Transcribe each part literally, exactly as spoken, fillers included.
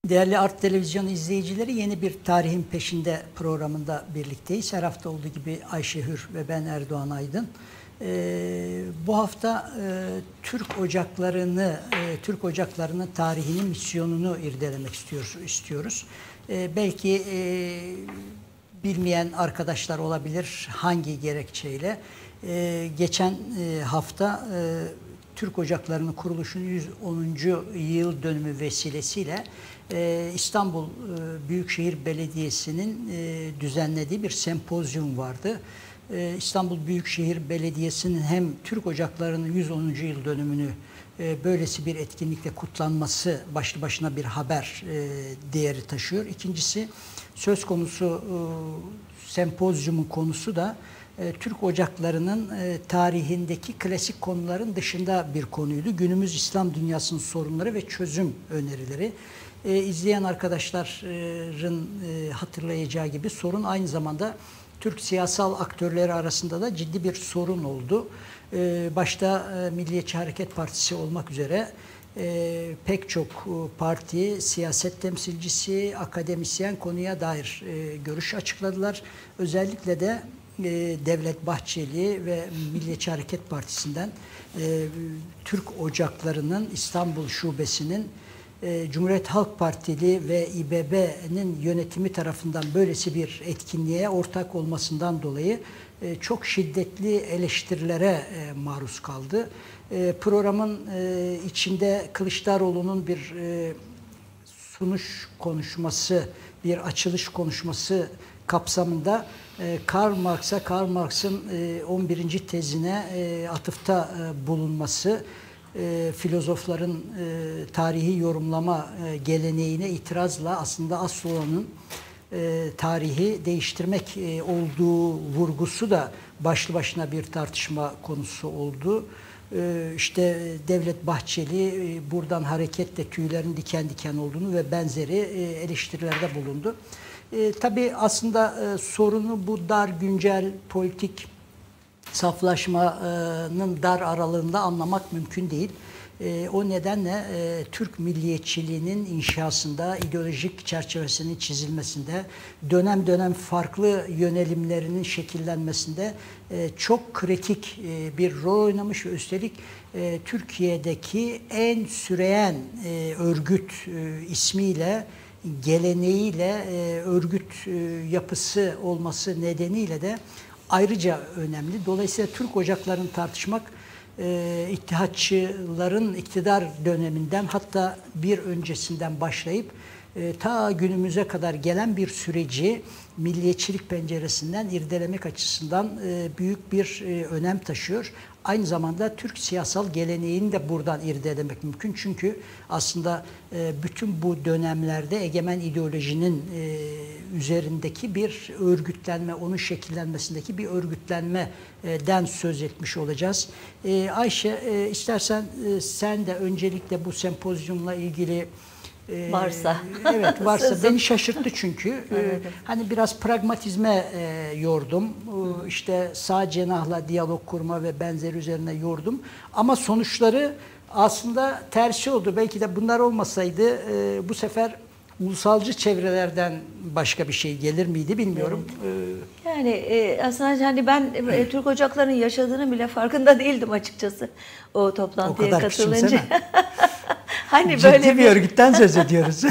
Değerli Art Televizyon izleyicileri, yeni bir Tarihin Peşinde programında birlikteyiz. Her hafta olduğu gibi Ayşe Hür ve ben Erdoğan Aydın. Ee, bu hafta e, Türk ocaklarını, e, Türk ocaklarının tarihinin misyonunu irdelemek istiyor, istiyoruz. E, belki e, bilmeyen arkadaşlar olabilir hangi gerekçeyle. E, geçen e, hafta e, Türk Ocakları'nın kuruluşunun yüz onuncu yıl dönümü vesilesiyle e, İstanbul e, Büyükşehir Belediyesi'nin e, düzenlediği bir sempozyum vardı. E, İstanbul Büyükşehir Belediyesi'nin hem Türk Ocakları'nın yüz onuncu yıl dönümünü e, böylesi bir etkinlikle kutlanması başlı başına bir haber e, değeri taşıyor. İkincisi, söz konusu e, sempozyumun konusu da Türk Ocakları'nın tarihindeki klasik konuların dışında bir konuydu. Günümüz İslam dünyasının sorunları ve çözüm önerileri. İzleyen arkadaşların hatırlayacağı gibi sorun aynı zamanda Türk siyasal aktörleri arasında da ciddi bir sorun oldu. Başta Milliyetçi Hareket Partisi olmak üzere pek çok parti, siyaset temsilcisi, akademisyen konuya dair görüş açıkladılar. Özellikle de Devlet Bahçeli ve Milliyetçi Hareket Partisi'nden e, Türk Ocakları'nın İstanbul Şubesi'nin e, Cumhuriyet Halk Partili ve İ B B'nin yönetimi tarafından böylesi bir etkinliğe ortak olmasından dolayı e, çok şiddetli eleştirilere e, maruz kaldı. E, programın e, içinde Kılıçdaroğlu'nun bir e, sunuş konuşması, bir açılış konuşması kapsamında Karl Marx'a, Karl Marx'ın on birinci tezine atıfta bulunması, filozofların tarihi yorumlama geleneğine itirazla aslında asıl olanın tarihi değiştirmek olduğu vurgusu da başlı başına bir tartışma konusu oldu. İşte Devlet Bahçeli buradan hareketle tüylerin diken diken olduğunu ve benzeri eleştirilerde bulundu. E, tabii aslında e, sorunu bu dar güncel politik saflaşmanın dar aralığında anlamak mümkün değil. E, o nedenle e, Türk milliyetçiliğinin inşasında, ideolojik çerçevesinin çizilmesinde, dönem dönem farklı yönelimlerinin şekillenmesinde e, çok kritik e, bir rol oynamış ve üstelik e, Türkiye'deki en süreyen e, örgüt e, ismiyle, geleneğiyle, e, örgüt e, yapısı olması nedeniyle de ayrıca önemli. Dolayısıyla Türk Ocakları'nı tartışmak, e, İttihatçıların iktidar döneminden, hatta bir öncesinden başlayıp e, ta günümüze kadar gelen bir süreci milliyetçilik penceresinden irdelemek açısından e, büyük bir e, önem taşıyor. Aynı zamanda Türk siyasal geleneğini de buradan irdelemek mümkün. Çünkü aslında e, bütün bu dönemlerde egemen ideolojinin e, üzerindeki bir örgütlenme, onun şekillenmesindeki bir örgütlenmeden söz etmiş olacağız. E, Ayşe, e, istersen e, sen de öncelikle bu sempozyumla ilgili varsa. Ee, evet varsa. Beni şaşırttı çünkü. Ee, hani biraz pragmatizme e, yordum. Ee, işte sağ cenahla diyalog kurma ve benzeri üzerine yordum. Ama sonuçları aslında tersi oldu. Belki de bunlar olmasaydı e, bu sefer ulusalcı çevrelerden başka bir şey gelir miydi bilmiyorum. Ee, yani e, aslında hani ben e, Türk Ocakları'nın yaşadığını bile farkında değildim açıkçası o toplantıya o kadar katılınca. Hani ciddi böyle bir, bir örgütten söz ediyoruz.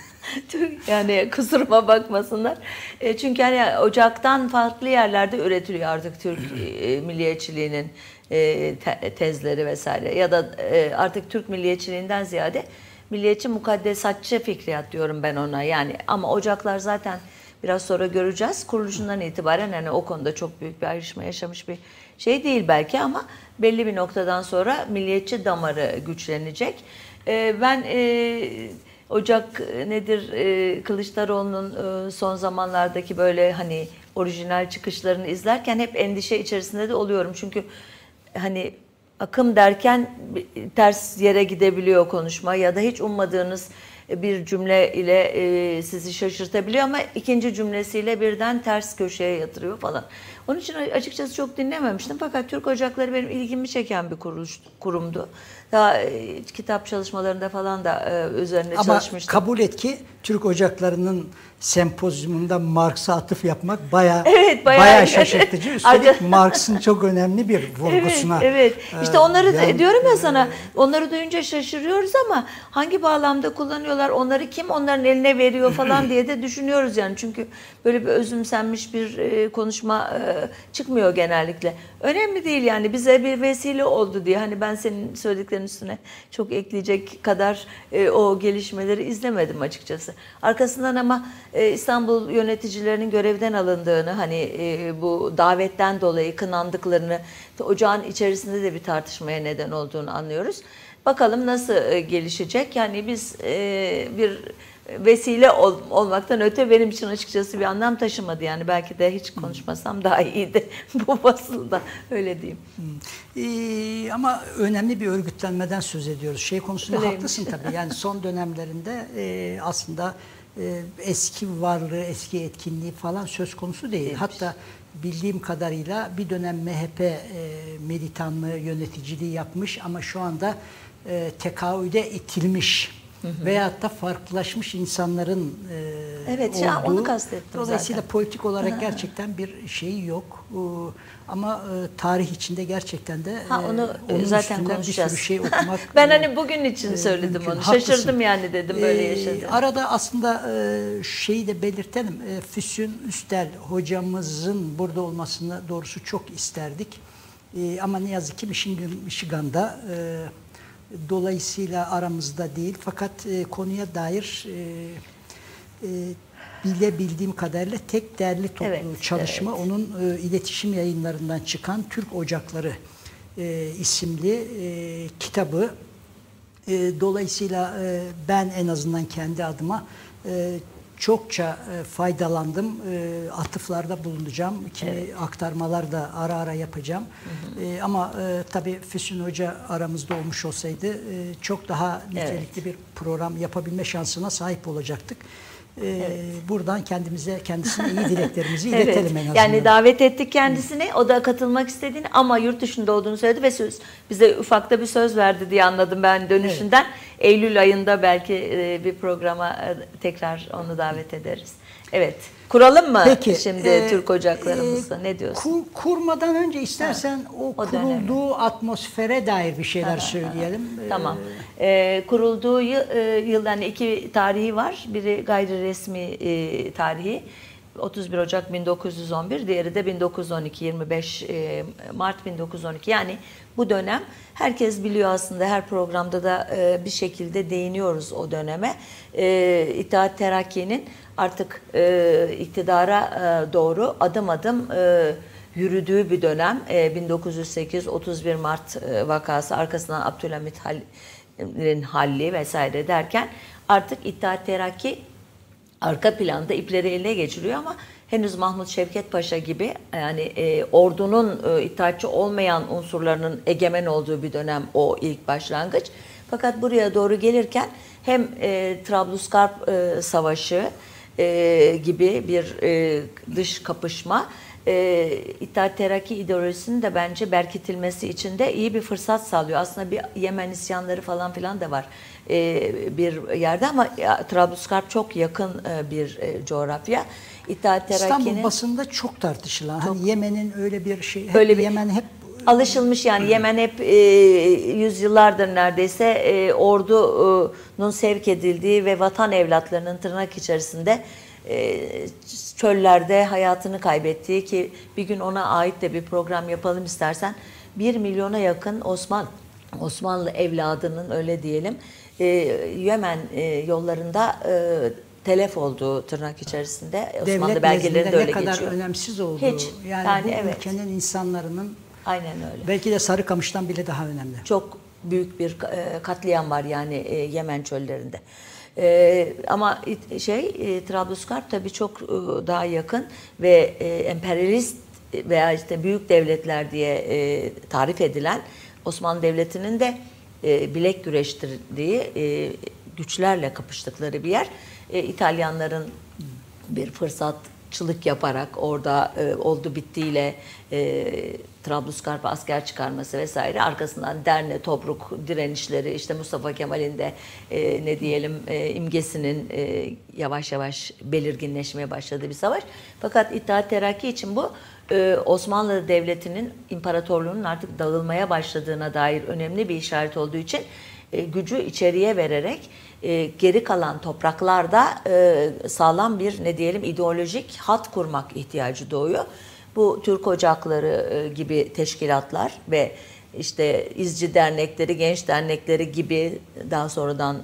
Yani kusuruma bakmasınlar. E, çünkü hani ocaktan farklı yerlerde üretiliyor artık Türk e, milliyetçiliğinin e, te, tezleri vesaire. Ya da e, artık Türk milliyetçiliğinden ziyade milliyetçi mukaddesatçı fikriyat diyorum ben ona. Yani ama ocaklar zaten biraz sonra göreceğiz. Kuruluşundan itibaren hani o konuda çok büyük bir ayrışma yaşamış bir şey değil belki ama belli bir noktadan sonra milliyetçi damarı güçlenecek. Ben e, Ocak nedir e, Kılıçdaroğlu'nun e, son zamanlardaki böyle hani orijinal çıkışlarını izlerken hep endişe içerisinde de oluyorum. Çünkü hani akım derken ters yere gidebiliyor konuşma ya da hiç ummadığınız bir cümle ile e, sizi şaşırtabiliyor ama ikinci cümlesiyle birden ters köşeye yatırıyor falan. Onun için açıkçası çok dinlememiştim. Fakat Türk Ocakları benim ilgimi çeken bir kuruluş, kurumdu. Daha e, kitap çalışmalarında falan da e, üzerine Ama çalışmıştım. kabul et ki Türk Ocakları'nın sempozyumunda Marx'a atıf yapmak bayağı, evet, bayağı, bayağı şaşırtıcı. Üstelik Marx'ın çok önemli bir vurgusuna. Evet, evet. İşte onları yani, diyorum ya sana, onları duyunca şaşırıyoruz ama hangi bağlamda kullanıyorlar, onları kim onların eline veriyor falan diye de düşünüyoruz yani. Çünkü böyle bir özümsenmiş bir konuşma çıkmıyor genellikle. Önemli değil yani, bize bir vesile oldu diye. Hani ben senin söylediklerinin üstüne çok ekleyecek kadar o gelişmeleri izlemedim açıkçası. Arkasından ama İstanbul yöneticilerinin görevden alındığını, hani bu davetten dolayı kınandıklarını, ocağın içerisinde de bir tartışmaya neden olduğunu anlıyoruz. Bakalım nasıl gelişecek. Yani biz bir vesile ol, olmaktan öte benim için açıkçası bir anlam taşımadı. Yani belki de hiç konuşmasam daha iyiydi bu basılda, öyle diyeyim. Ee, ama önemli bir örgütlenmeden söz ediyoruz. Şey konusunda Öyleymiş. haklısın tabii. Yani son dönemlerinde e, aslında e, eski varlığı, eski etkinliği falan söz konusu değil. Değilmiş. Hatta bildiğim kadarıyla bir dönem M H P e, militanlığı, yöneticiliği yapmış ama şu anda e, tekavüde itilmiş. Hı hı. Veyahut da farklılaşmış insanların e, evet, olduğu. Ya, onu kastettim Dolayısıyla zaten. politik olarak gerçekten bir şeyi yok. E, ama e, tarih içinde gerçekten de ha, onu e, onun zaten konuşacağız. bir sürü şey okumak. ben hani bugün için e, söyledim mümkün. onu. Haklısın. Şaşırdım yani, dedim böyle yaşadım. E, arada aslında e, şeyi de belirtelim. E, Füsun Üstel hocamızın burada olmasını doğrusu çok isterdik. E, ama ne yazık ki Michigan, Michigan'da e, dolayısıyla aramızda değil. Fakat e, konuya dair e, e, bilebildiğim kadarıyla tek derli toplu evet, çalışma evet. onun e, iletişim yayınlarından çıkan Türk Ocakları e, isimli e, kitabı. E, dolayısıyla e, ben en azından kendi adıma e, çokça e, faydalandım. E, atıflarda bulunacağım. Kimi evet. aktarmalar da ara ara yapacağım. Hı hı. E, ama e, tabii Füsun Hoca aramızda olmuş olsaydı e, çok daha nitelikli evet. bir program yapabilme şansına sahip olacaktık. Ee, evet. Buradan kendimize, kendisine iyi dileklerimizi evet. iletelim en azından. Yani davet ettik kendisini, o da katılmak istediğini ama yurt dışında olduğunu söyledi ve söz, bize ufakta bir söz verdi diye anladım ben dönüşünden. Evet. Eylül ayında belki bir programa tekrar onu davet ederiz. Evet. Kuralım mı Peki, şimdi e, Türk Ocaklarımızı? E, ne diyorsun? Kur, kurmadan önce istersen ha, o, o kurulduğu dönemi. atmosfere dair bir şeyler ha, söyleyelim. Ha, tamam. E, kurulduğu yıl, e, yıl yani iki tarihi var. Biri gayri resmi e, tarihi. otuz bir Ocak bin dokuz yüz on bir, diğeri de bin dokuz yüz on iki, yirmi beş Mart bin dokuz yüz on iki. Yani bu dönem herkes biliyor aslında, her programda da bir şekilde değiniyoruz o döneme. İttihat Terakki'nin artık iktidara doğru adım adım yürüdüğü bir dönem. bin dokuz yüz sekiz otuz bir Mart vakası, arkasından Abdülhamit Halil'in halli vesaire derken artık İttihat Terakki arka planda ipleri eline geçiriyor ama henüz Mahmut Şevket Paşa gibi yani e, ordunun e, itaatçı olmayan unsurlarının egemen olduğu bir dönem o ilk başlangıç. Fakat buraya doğru gelirken hem e, Trablusgarp e, Savaşı e, gibi bir e, dış kapışma e, İttihat Terakki ideolojisinin de bence berkitilmesi için de iyi bir fırsat sağlıyor. Aslında bir Yemen isyanları falan filan da var bir yerde ama Trablusgarp çok yakın bir coğrafya. İttihat Terakki'nin İstanbul basında çok tartışılan. Çok, hani Yemen'in öyle bir şey, hep öyle bir, Yemen hep alışılmış yani. Yemen hep e, yüzyıllardır neredeyse e, ordunun sevk edildiği ve vatan evlatlarının tırnak içerisinde e, çöllerde hayatını kaybettiği, ki bir gün ona ait de bir program yapalım istersen, bir milyona yakın Osman Osmanlı evladının, öyle diyelim, e, Yemen e, yollarında e, telef olduğu, tırnak içerisinde Osmanlı devlet belgelerinde öyle ne kadar geçiyor. önemsiz olduğu. Hiç. Yani, Yani bu evet. ülkenin insanların aynen öyle. Belki de Sarıkamış'tan bile daha önemli. Çok büyük bir e, katliam var yani e, Yemen çöllerinde. E, ama şey e, Trablusgarp tabii çok e, daha yakın ve e, emperyalist veya işte büyük devletler diye e, tarif edilen Osmanlı Devleti'nin de e, bilek güreştirdiği, e, güçlerle kapıştıkları bir yer. E, İtalyanların bir fırsat kaçakçılık yaparak orada e, oldu bittiyle e, Trablusgarp'a asker çıkarması vesaire, arkasından Derne, Tobruk direnişleri, işte Mustafa Kemal'in de e, ne diyelim e, imgesinin e, yavaş yavaş belirginleşmeye başladığı bir savaş. Fakat İttihat Terakki için bu e, Osmanlı Devleti'nin, imparatorluğunun artık dağılmaya başladığına dair önemli bir işaret olduğu için e, gücü içeriye vererek e, geri kalan topraklarda e, sağlam bir ne diyelim ideolojik hat kurmak ihtiyacı doğuyor. Bu Türk Ocakları gibi teşkilatlar ve işte izci dernekleri, genç dernekleri gibi daha sonradan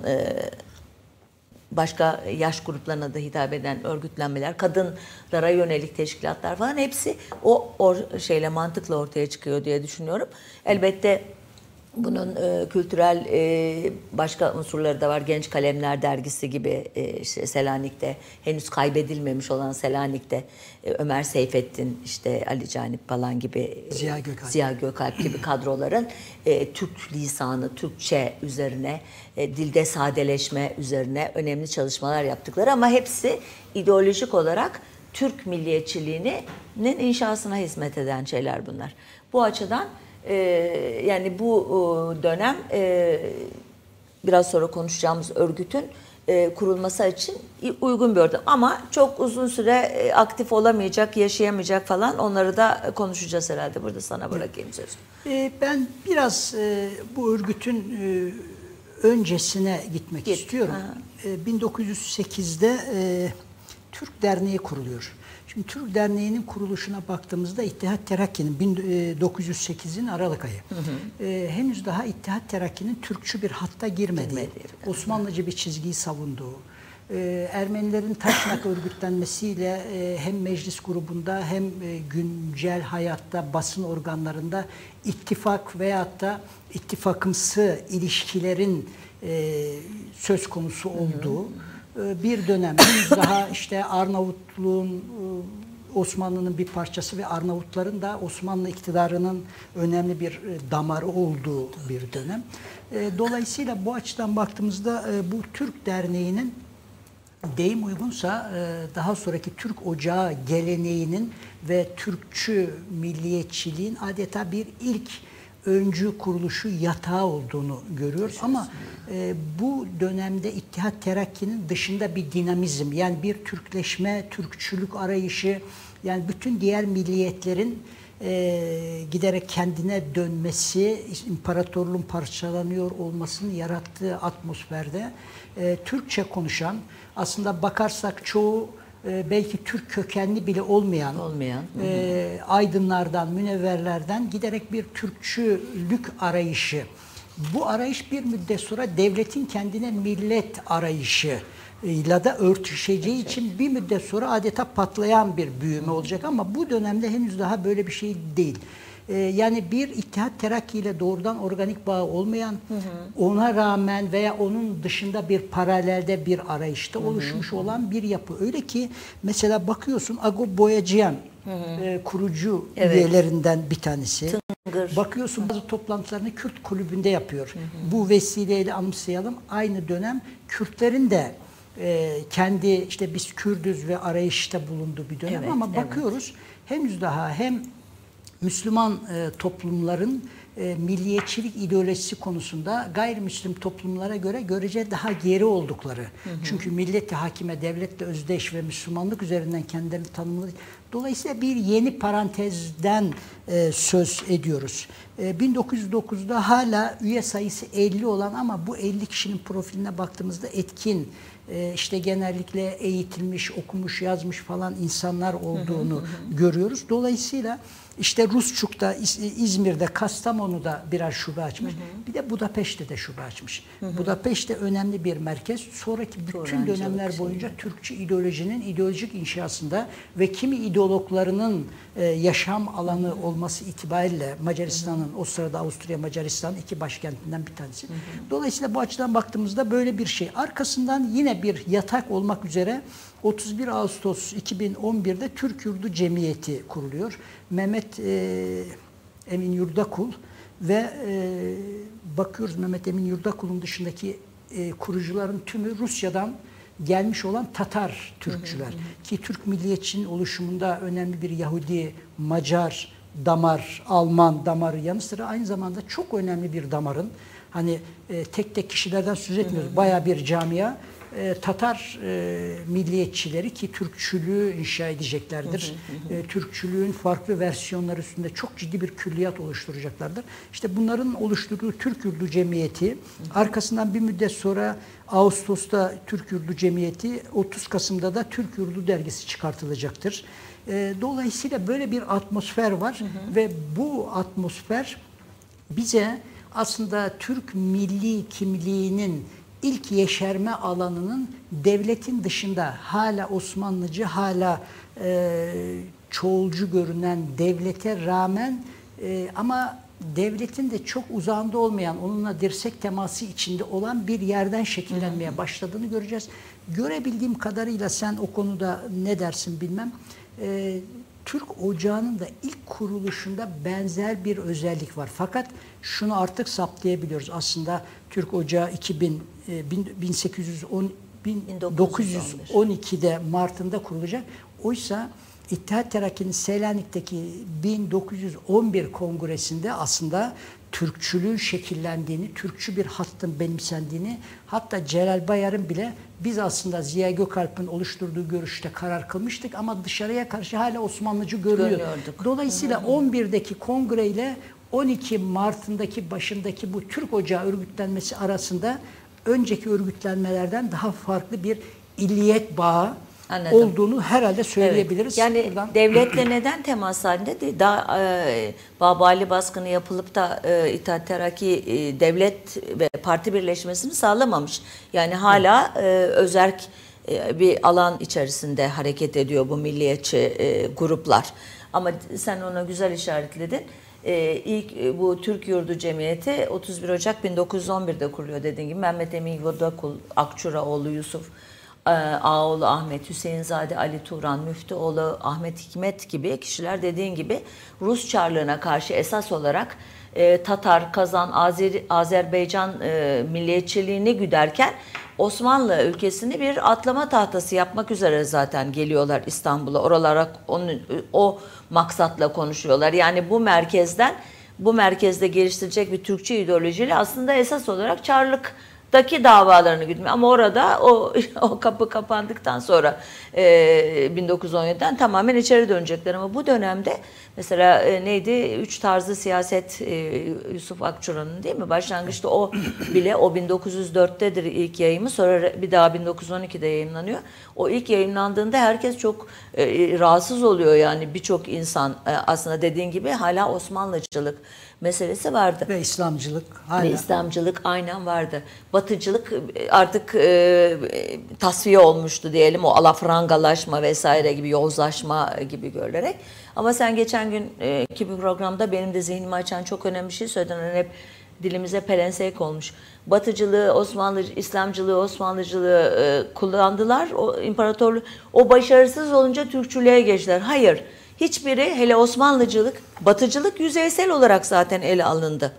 başka yaş gruplarına da hitap eden örgütlenmeler, kadınlara yönelik teşkilatlar falan, hepsi o, o şeyle, mantıkla ortaya çıkıyor diye düşünüyorum. Elbette bunun e, kültürel e, başka unsurları da var. Genç Kalemler dergisi gibi e, işte Selanik'te henüz kaybedilmemiş olan Selanik'te e, Ömer Seyfettin, işte Ali Canip falan gibi, Ziya Gökalp, Ziya Gökalp gibi kadroların e, Türk lisanı, Türkçe üzerine, e, dilde sadeleşme üzerine önemli çalışmalar yaptıkları, ama hepsi ideolojik olarak Türk milliyetçiliğinin inşasına hizmet eden şeyler bunlar. Bu açıdan Ee, yani bu dönem e, biraz sonra konuşacağımız örgütün e, kurulması için uygun bir ortam. Ama çok uzun süre e, aktif olamayacak, yaşayamayacak falan, onları da konuşacağız herhalde. Burada sana bırakayım sözü. Ee, ben biraz e, bu örgütün e, öncesine gitmek Git. istiyorum. E, bin dokuz yüz sekizde e, Türk Derneği kuruluyor. Şimdi Türk Derneği'nin kuruluşuna baktığımızda İttihat Terakki'nin bin dokuz yüz sekizin Aralık ayı. Hı hı. E, henüz daha İttihat Terakki'nin Türkçü bir hatta girmediği, Girmedi. Osmanlıcı bir çizgiyi savunduğu, e, Ermenilerin Taşnak örgütlenmesiyle e, hem meclis grubunda hem e, güncel hayatta, basın organlarında ittifak veyahut da ittifakımsı ilişkilerin e, söz konusu olduğu, hı hı, bir dönem. Henüz daha işte Arnavutluğun, Osmanlı'nın bir parçası ve Arnavutların da Osmanlı iktidarının önemli bir damarı olduğu bir dönem. Dolayısıyla bu açıdan baktığımızda bu Türk Derneği'nin, deyim uygunsa daha sonraki Türk Ocağı geleneğinin ve Türkçü milliyetçiliğin adeta bir ilk öncü kuruluşu, yatağı olduğunu görüyoruz. Ama e, bu dönemde İttihat Terakki'nin dışında bir dinamizm, yani bir Türkleşme, Türkçülük arayışı, yani bütün diğer milliyetlerin e, giderek kendine dönmesi, imparatorluğun parçalanıyor olmasının yarattığı atmosferde e, Türkçe konuşan, aslında bakarsak çoğu belki Türk kökenli bile olmayan, olmayan. E, aydınlardan, münevverlerden giderek bir Türkçülük arayışı. Bu arayış bir müddet sonra devletin kendine millet arayışıyla da örtüşeceği için bir müddet sonra adeta patlayan bir büyüme olacak, ama bu dönemde henüz daha böyle bir şey değil. Yani bir İttihat Terakki ile doğrudan organik bağı olmayan, hı hı, ona rağmen veya onun dışında bir paralelde bir arayışta, hı hı, oluşmuş olan bir yapı. Öyle ki mesela bakıyorsun Agop Boyacıyan, hı hı, e, kurucu, evet, üyelerinden bir tanesi. Tıngır. Bakıyorsun bazı toplantılarını Kürt kulübünde yapıyor. Hı hı. Bu vesileyle anımsayalım. Aynı dönem Kürtlerin de e, kendi işte biz Kürdüz ve arayışta bulunduğu bir dönem, evet, ama bakıyoruz, evet, henüz daha hem Müslüman e, toplumların e, milliyetçilik ideolojisi konusunda gayrimüslim toplumlara göre görece daha geri oldukları. Hı hı. Çünkü millet-i hakime, devletle özdeş ve Müslümanlık üzerinden kendilerini tanımladı. Dolayısıyla bir yeni parantezden e, söz ediyoruz. E, bin dokuz yüz dokuzda hala üye sayısı elli olan, ama bu elli kişinin profiline baktığımızda etkin, e, işte genellikle eğitilmiş, okumuş, yazmış falan insanlar olduğunu, hı hı hı, görüyoruz. Dolayısıyla İşte Rusçuk'ta, İzmir'de, Kastamonu'da birer şube açmış. Hı hı. Bir de Budapeşte de şube açmış. Hı hı. Budapeşte önemli bir merkez. Sonraki bütün Öğrencilik dönemler boyunca şey. Türkçü ideolojinin ideolojik inşasında ve kimi ideologlarının e, yaşam alanı, hı hı, olması itibariyle Macaristan'ın, o sırada Avusturya Macaristan iki başkentinden bir tanesi. Hı hı. Dolayısıyla bu açıdan baktığımızda böyle bir şey. Arkasından yine bir yatak olmak üzere otuz bir Ağustos iki bin on bir'de Türk Yurdu Cemiyeti kuruluyor. Mehmet e, Emin Yurdakul ve e, bakıyoruz Mehmet Emin Yurdakul'un dışındaki e, kurucuların tümü Rusya'dan gelmiş olan Tatar Türkçüler. Hı hı. Ki Türk milliyetçinin oluşumunda önemli bir Yahudi, Macar damar, Alman damarı yanı sıra aynı zamanda çok önemli bir damarın, hani e, tek tek kişilerden söz etmiyoruz, bayağı bir camia, e, Tatar e, milliyetçileri ki Türkçülüğü inşa edeceklerdir. Hı hı hı. E, Türkçülüğün farklı versiyonları üstünde çok ciddi bir külliyat oluşturacaklardır. İşte bunların oluşturduğu Türk Yurdu Cemiyeti, hı hı. arkasından bir müddet sonra Ağustos'ta Türk Yurdu Cemiyeti, otuz Kasım'da da Türk Yurdu dergisi çıkartılacaktır. E, dolayısıyla böyle bir atmosfer var, hı hı. ve bu atmosfer bize aslında Türk milli kimliğinin ilk yeşerme alanının devletin dışında hala Osmanlıcı, hala e, çoğulcu görünen devlete rağmen e, ama devletin de çok uzağında olmayan, onunla dirsek teması içinde olan bir yerden şekillenmeye başladığını göreceğiz. Görebildiğim kadarıyla, sen o konuda ne dersin bilmem, e, Türk Ocağı'nın da ilk kuruluşunda benzer bir özellik var. Fakat şunu artık saptayabiliyoruz. Aslında Türk Ocağı iki bin, bin sekiz yüz on, bin dokuz yüz on iki'de Mart'ında kurulacak. Oysa İttihat Terakki'nin Selanik'teki bin dokuz yüz on bir kongresinde aslında Türkçülüğün şekillendiğini, Türkçü bir hattın benimsendiğini, hatta Celal Bayar'ın bile biz aslında Ziya Gökalp'in oluşturduğu görüşte karar kılmıştık ama dışarıya karşı hala Osmanlıcı görüyor. Dolayısıyla on birdeki kongreyle on iki Mart'ındaki başındaki bu Türk Ocağı örgütlenmesi arasında önceki örgütlenmelerden daha farklı bir illiyet bağı Anladım. olduğunu herhalde söyleyebiliriz. Evet. Yani buradan devletle neden temas halinde değil? Daha e, Babali baskını yapılıp da e, İttihat Terakki e, devlet ve parti birleşmesini sağlamamış. Yani hala e, özerk e, bir alan içerisinde hareket ediyor bu milliyetçi e, gruplar. Ama sen ona güzel işaretledin. Ee, ilk e, bu Türk Yurdu Cemiyeti otuz bir Ocak bin dokuz yüz on bir'de kuruluyor dediğim gibi. Mehmet Emin Yurdakul, Akçuraoğlu Yusuf, e, Ağaoğlu Ahmet, Hüseyinzade Ali Turan, Müftüoğlu Ahmet Hikmet gibi kişiler dediğin gibi Rus Çarlığına karşı esas olarak e, Tatar, Kazan, Azeri, Azerbaycan e, milliyetçiliğini güderken Osmanlı ülkesini bir atlama tahtası yapmak üzere zaten geliyorlar İstanbul'a. Oralara onun, o maksatla konuşuyorlar. Yani bu merkezden, bu merkezde geliştirecek bir Türkçe ideolojiyle aslında esas olarak Çarlık'taki davalarını güdmüyor. Ama orada o, o kapı kapandıktan sonra e, bin dokuz yüz on yedi'den tamamen içeri dönecekler. Ama bu dönemde mesela e, neydi? Üç tarzı siyaset e, Yusuf Akçura'nın değil mi? Başlangıçta o bile o bin dokuz yüz dört'tedir ilk yayımı. Sonra bir daha bin dokuz yüz on iki'de yayınlanıyor. O ilk yayınlandığında herkes çok e, rahatsız oluyor yani birçok insan e, aslında dediğin gibi hala Osmanlıcılık meselesi vardı. Ve İslamcılık hala. Ve İslamcılık aynen vardı. Batıcılık artık e, tasfiye olmuştu diyelim, o alafrangalaşma vesaire gibi, yozlaşma gibi görülerek. Ama sen geçen günkü bir programda benim de zihnimi açan çok önemli bir şey söyledin. Yani hep dilimize pelesenk olmuş. Batıcılığı, Osmanlı, İslamcılığı, Osmanlıcılığı e, kullandılar. O imparatorluk, o başarısız olunca Türkçülüğe geçtiler. Hayır. Hiçbiri, hele Osmanlıcılık, Batıcılık yüzeysel olarak zaten ele alındı.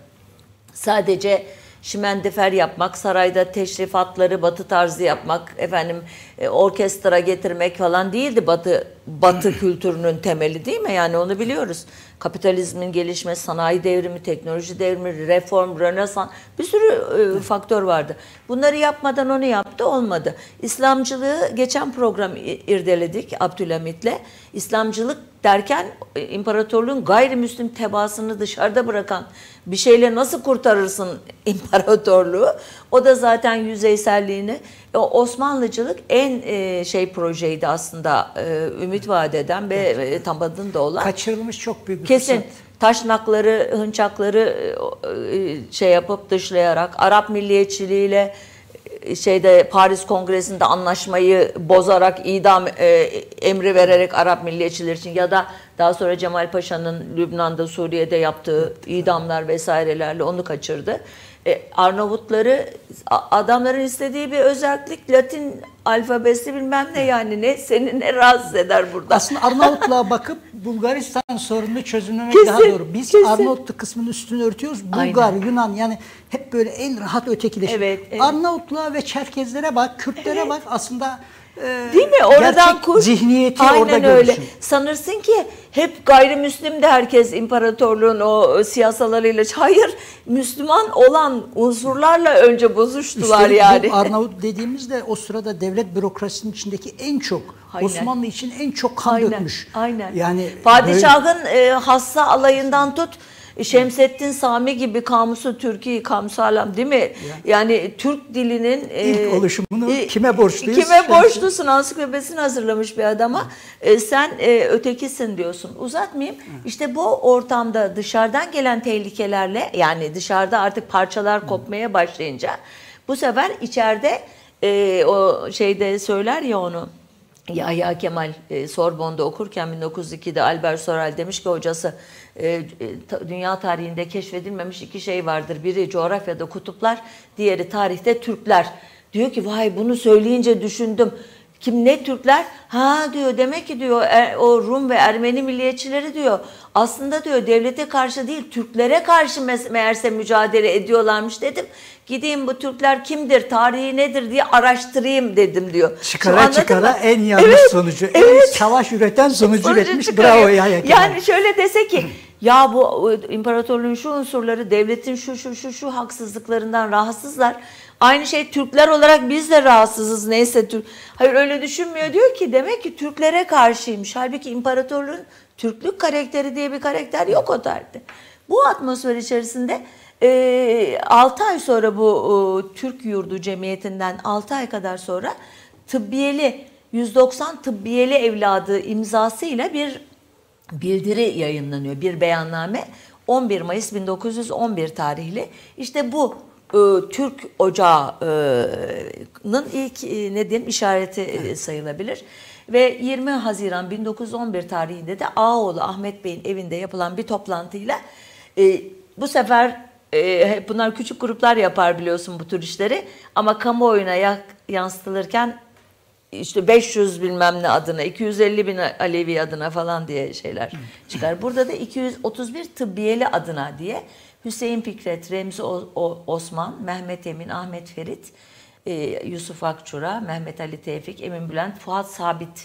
Sadece şimendifer yapmak, sarayda teşrifatları Batı tarzı yapmak, efendim e, orkestra getirmek falan değildi Batı Batı kültürünün temeli, değil mi? Yani onu biliyoruz. Kapitalizmin gelişmesi, sanayi devrimi, teknoloji devrimi, reform, rönesans, bir sürü e, faktör vardı. Bunları yapmadan onu yaptı, olmadı. İslamcılığı geçen program irdeledik Abdülhamit'le. İslamcılık derken e, imparatorluğun gayrimüslim tebaasını dışarıda bırakan bir şeyle nasıl kurtarırsın imparatorluğu? O da zaten yüzeyselliğini. O Osmanlıcılık en e, şey projeydi aslında, e, ümit vaat eden ve e, tamadında olan. Kaçırılmış çok büyük bir kesin fırsat. Taşnakları, hınçakları e, şey yapıp dışlayarak Arap milliyetçiliğiyle e, şeyde Paris Kongresi'nde anlaşmayı bozarak idam e, emri vererek Arap milliyetçiler için, ya da daha sonra Cemal Paşa'nın Lübnan'da, Suriye'de yaptığı idamlar vesairelerle onu kaçırdı. E, Arnavutları, adamların istediği bir özellik Latin alfabesi bilmem ne yani ne seni ne rahatsız eder burada. Aslında Arnavutluğa bakıp Bulgaristan sorununu çözümlemek Kesin, daha doğru. Biz kesin. Arnavutluk kısmının üstünü örtüyoruz. Bulgar, Aynen. Yunan yani hep böyle en rahat ötekileşim. Evet, evet. Arnavutluğa ve Çerkezlere bak, Kürtlere Evet. bak aslında e, Değil mi? Oradan gerçek kur. zihniyeti Aynen orada öyle. görürsün. Sanırsın ki hep gayrimüslim de herkes imparatorluğun o siyasalarıyla. Hayır, Müslüman olan unsurlarla önce bozuştular Üstelik yani. bu Arnavut dediğimizde o sırada devlet bürokrasisinin içindeki en çok, Aynen. Osmanlı için en çok kan Aynen, dökmüş. aynen. Yani Padişahın e, hassa alayından tut Şemsettin Sami gibi kamusu Türkiye kamusu alam değil mi? Yani Türk dilinin İlk e, oluşumunu e, kime borçluyuz? Kime borçlusun? Ansiklopedisini hazırlamış bir adama. E, sen e, ötekisin diyorsun. Uzatmayayım. İşte bu ortamda dışarıdan gelen tehlikelerle yani dışarıda artık parçalar kopmaya başlayınca bu sefer içeride e, o şeyde söyler ya onu. Yahya Kemal e, Sorbon'da okurken bin dokuz yüz ikide Albert Sorel demiş ki hocası e, ta, dünya tarihinde keşfedilmemiş iki şey vardır. Biri coğrafyada kutuplar, diğeri tarihte Türkler. Diyor ki vay bunu söyleyince düşündüm. Kim ne Türkler? Ha diyor demek ki diyor er, o Rum ve Ermeni milliyetçileri diyor. Aslında diyor devlete karşı değil Türklere karşı me- meğerse mücadele ediyorlarmış dedim. Gideyim bu Türkler kimdir, tarihi nedir diye araştırayım dedim diyor. Çıkara çıkara mı? en yanlış Evet, sonucu, evet. en savaş üreten sonucu Sonucu üretmiş. çıkarıyor. Bravo Yahya Kemal. Yani şöyle dese ki ya bu imparatorluğun şu unsurları devletin şu şu şu şu haksızlıklarından rahatsızlar. Aynı şey Türkler olarak biz de rahatsızız neyse Türk. Hayır öyle düşünmüyor diyor ki demek ki Türklere karşıymış. Halbuki imparatorluğun Türklük karakteri diye bir karakter yok o tarihte. Bu atmosfer içerisinde e, altı ay sonra bu e, Türk Yurdu Cemiyeti'nden altı ay kadar sonra tıbbiyeli yüz doksan tıbbiyeli evladı imzasıyla bir bildiri yayınlanıyor. Bir beyanname on bir Mayıs bin dokuz yüz on bir tarihli. İşte bu e, Türk Ocağı'nın ilk e, ne diyeyim işareti e, sayılabilir. Ve yirmi Haziran bin dokuz yüz on bir tarihinde de Ağaoğlu Ahmet Bey'in evinde yapılan bir toplantıyla e, bu sefer e, bunlar küçük gruplar yapar biliyorsun bu tür işleri ama kamuoyuna yak, yansıtılırken işte beş yüz bilmem ne adına, iki yüz elli bin Alevi adına falan diye şeyler çıkar. Burada da iki yüz otuz bir tıbbiyeli adına diye Hüseyin Fikret, Remzi Osman, Mehmet Emin, Ahmet Ferit, Yusuf Akçura, Mehmet Ali Tevfik, Emin Bülent, Fuat Sabit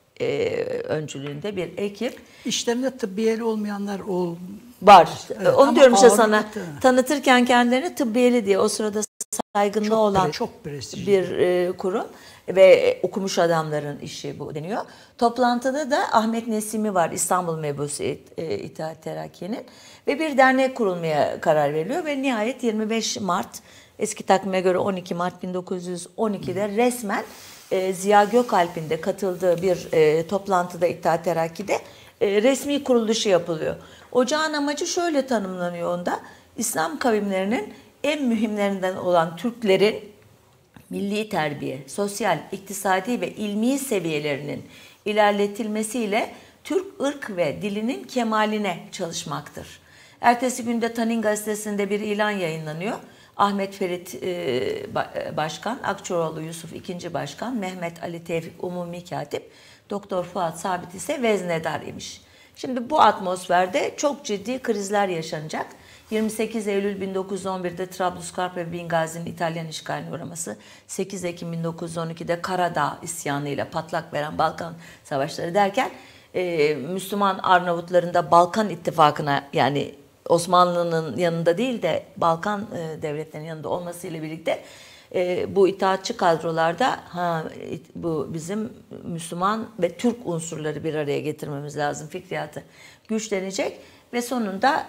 öncülüğünde bir ekip. İşlerinde tıbbiyeli olmayanlar ol... var. Evet, Onu diyorum işte sana. ağırlıklı. Tanıtırken kendilerini tıbbiyeli diye o sırada saygınlığı Çok olan pre- çok prestijli. bir e, kurum ve okumuş adamların işi bu deniyor. Toplantıda da Ahmet Nesimi var İstanbul Mebusu e, İttihat Terakki'nin ve bir dernek kurulmaya karar veriliyor ve nihayet yirmi beş Mart eski takvime göre on iki Mart bin dokuz yüz on ikide resmen e, Ziya Gökalp'in de katıldığı bir e, toplantıda İttihat Terakki'de e, resmi kuruluşu yapılıyor. Ocağın amacı şöyle tanımlanıyor onda. İslam kavimlerinin en mühimlerinden olan Türklerin milli terbiye, sosyal, iktisadi ve ilmi seviyelerinin ilerletilmesiyle Türk ırk ve dilinin kemaline çalışmaktır. Ertesi günde Tanin Gazetesi'nde bir ilan yayınlanıyor. Ahmet Ferit e, Başkan, Akçuroğlu Yusuf ikinci Başkan, Mehmet Ali Tevfik Umumi Katip, Doktor Fuat Sabit ise veznedar imiş. Şimdi bu atmosferde çok ciddi krizler yaşanacak. yirmi sekiz Eylül bin dokuz yüz on birde Trablusgarp ve Bingazi'nin İtalyan işgaline uğraması, sekiz Ekim bin dokuz yüz on ikide Karadağ isyanıyla patlak veren Balkan Savaşları derken e, Müslüman Arnavutların da Balkan İttifakı'na yani Osmanlı'nın yanında değil de Balkan e, devletlerinin yanında olmasıyla birlikte e, bu itaatçı kadrolarda ha, bu bizim Müslüman ve Türk unsurları bir araya getirmemiz lazım fikriyatı güçlenecek. Ve sonunda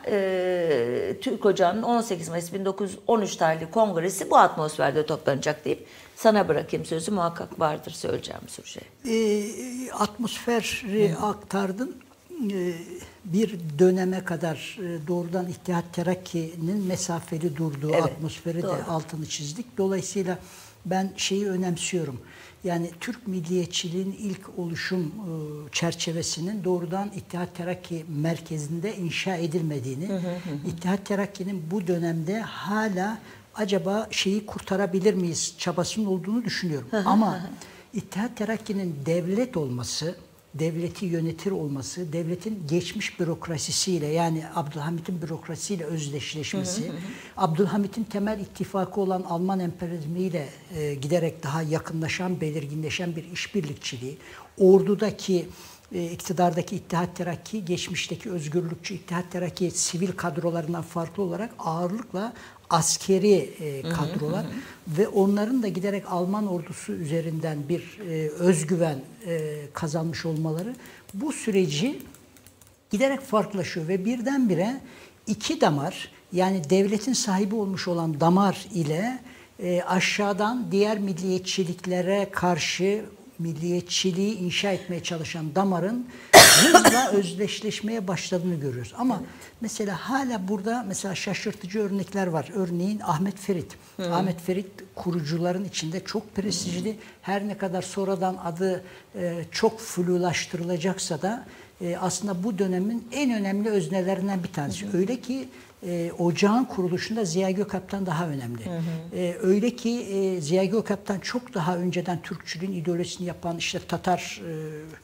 e, Türk Ocağı'nın on sekiz Mayıs bin dokuz yüz on üç tarihli kongresi bu atmosferde toplanacak deyip sana bırakayım sözü muhakkak vardır söyleyeceğim bir sürü şey. E, atmosferi Hı. aktardın. E, bir döneme kadar e, doğrudan İttihat Terakki'nin mesafeli durduğu evet, atmosferi doğru. de altını çizdik. Dolayısıyla ben şeyi önemsiyorum. Yani Türk milliyetçiliğin ilk oluşum e, çerçevesinin doğrudan İttihat Terakki merkezinde inşa edilmediğini, hı hı hı. İttihat Terakki'nin bu dönemde hala acaba şeyi kurtarabilir miyiz çabasının olduğunu düşünüyorum. Hı hı Ama hı. İttihat Terakki'nin devlet olması, devleti yönetir olması, devletin geçmiş bürokrasisiyle, yani Abdülhamit'in bürokrasisiyle özdeşleşmesi, hı hı hı. Abdülhamit'in temel ittifakı olan Alman emperyalizmiyle e, giderek daha yakınlaşan, belirginleşen bir işbirlikçiliği, ordudaki e, iktidardaki İttihat Terakki, geçmişteki özgürlükçü İttihat Terakki sivil kadrolarından farklı olarak ağırlıkla askeri e, kadrolar, hı hı hı. ve onların da giderek Alman ordusu üzerinden bir e, özgüven e, kazanmış olmaları bu süreci giderek farklılaşıyor ve birdenbire iki damar, yani devletin sahibi olmuş olan damar ile e, aşağıdan diğer milliyetçiliklere karşı milliyetçiliği inşa etmeye çalışan damarın hızla özdeşleşmeye başladığını görüyoruz. Ama evet. mesela hala burada mesela şaşırtıcı örnekler var. Örneğin Ahmet Ferit. Hı. Ahmet Ferit kurucuların içinde çok prestijli. Hı. Her ne kadar sonradan adı e, çok flulaştırılacaksa da e, aslında bu dönemin en önemli öznelerinden bir tanesi. Hı. Öyle ki E, ocağın kuruluşunda Ziya Gökalp'ten daha önemli. Hı hı. E, öyle ki e, Ziya Gökalp'ten çok daha önceden Türkçülüğün ideolojisini yapan işte Tatar e,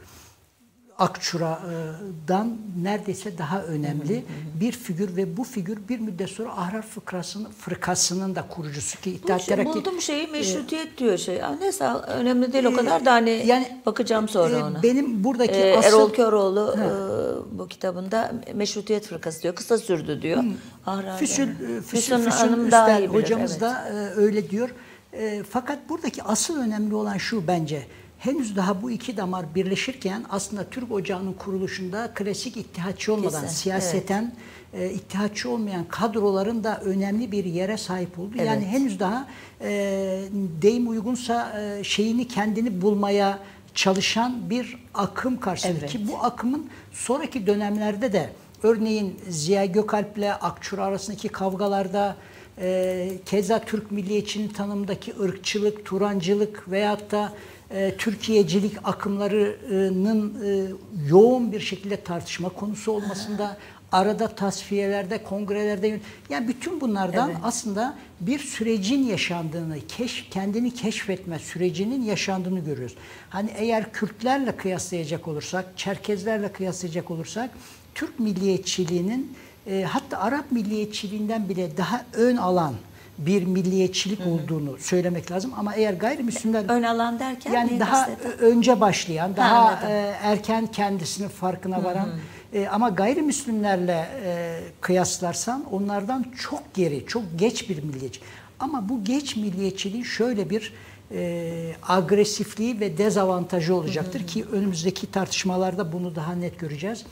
Akçura'dan neredeyse daha önemli hı hı hı. bir figür ve bu figür bir müddet sonra Ahrar Fırkası'nın, Fırkası'nın da kurucusu ki İttihat şey, Terakki. Buldum şeyi meşrutiyet e, diyor şey. Aa, neyse önemli değil o kadar da hani yani, bakacağım sonra e, ona. Benim buradaki e, asıl... Erol Köroğlu e, bu kitabında Meşrutiyet Fırkası diyor. Kısa sürdü diyor. Ahrar Füsül, yani. Füsül, Füsül Hanım Üstel daha iyi bilir, hocamız evet. da e, öyle diyor. E, fakat buradaki asıl önemli olan şu bence. Henüz daha bu iki damar birleşirken aslında Türk Ocağı'nın kuruluşunda klasik ittihatçı olmadan, Kesin, siyaseten evet. e, ittihatçı olmayan kadroların da önemli bir yere sahip oldu. Evet. Yani henüz daha e, deyim uygunsa e, şeyini kendini bulmaya çalışan bir akım karşısında. Evet. Ki bu akımın sonraki dönemlerde de örneğin Ziya Gökalp'le Akçura arasındaki kavgalarda e, keza Türk milliyetçinin tanımındaki ırkçılık, Turancılık veyahut da e, Türkiye'cilik akımlarının e, yoğun bir şekilde tartışma konusu olmasında, arada tasfiyelerde, kongrelerde, yani bütün bunlardan evet. aslında bir sürecin yaşandığını, keş, kendini keşfetme sürecinin yaşandığını görüyoruz. Hani eğer Kürtlerle kıyaslayacak olursak, Çerkezlerle kıyaslayacak olursak, Türk milliyetçiliğinin e, hatta Arap milliyetçiliğinden bile daha ön alan bir milliyetçilik hı hı. olduğunu söylemek lazım. Ama eğer gayrimüslimler... Ön alan derken? Yani daha önce başlayan, daha ha, e, erken kendisinin farkına varan... Hı hı. E, ama gayrimüslimlerle e, kıyaslarsan onlardan çok geri, çok geç bir milliyetçi. Ama bu geç milliyetçiliğin şöyle bir e, agresifliği ve dezavantajı olacaktır hı hı. ki önümüzdeki tartışmalarda bunu daha net göreceğiz.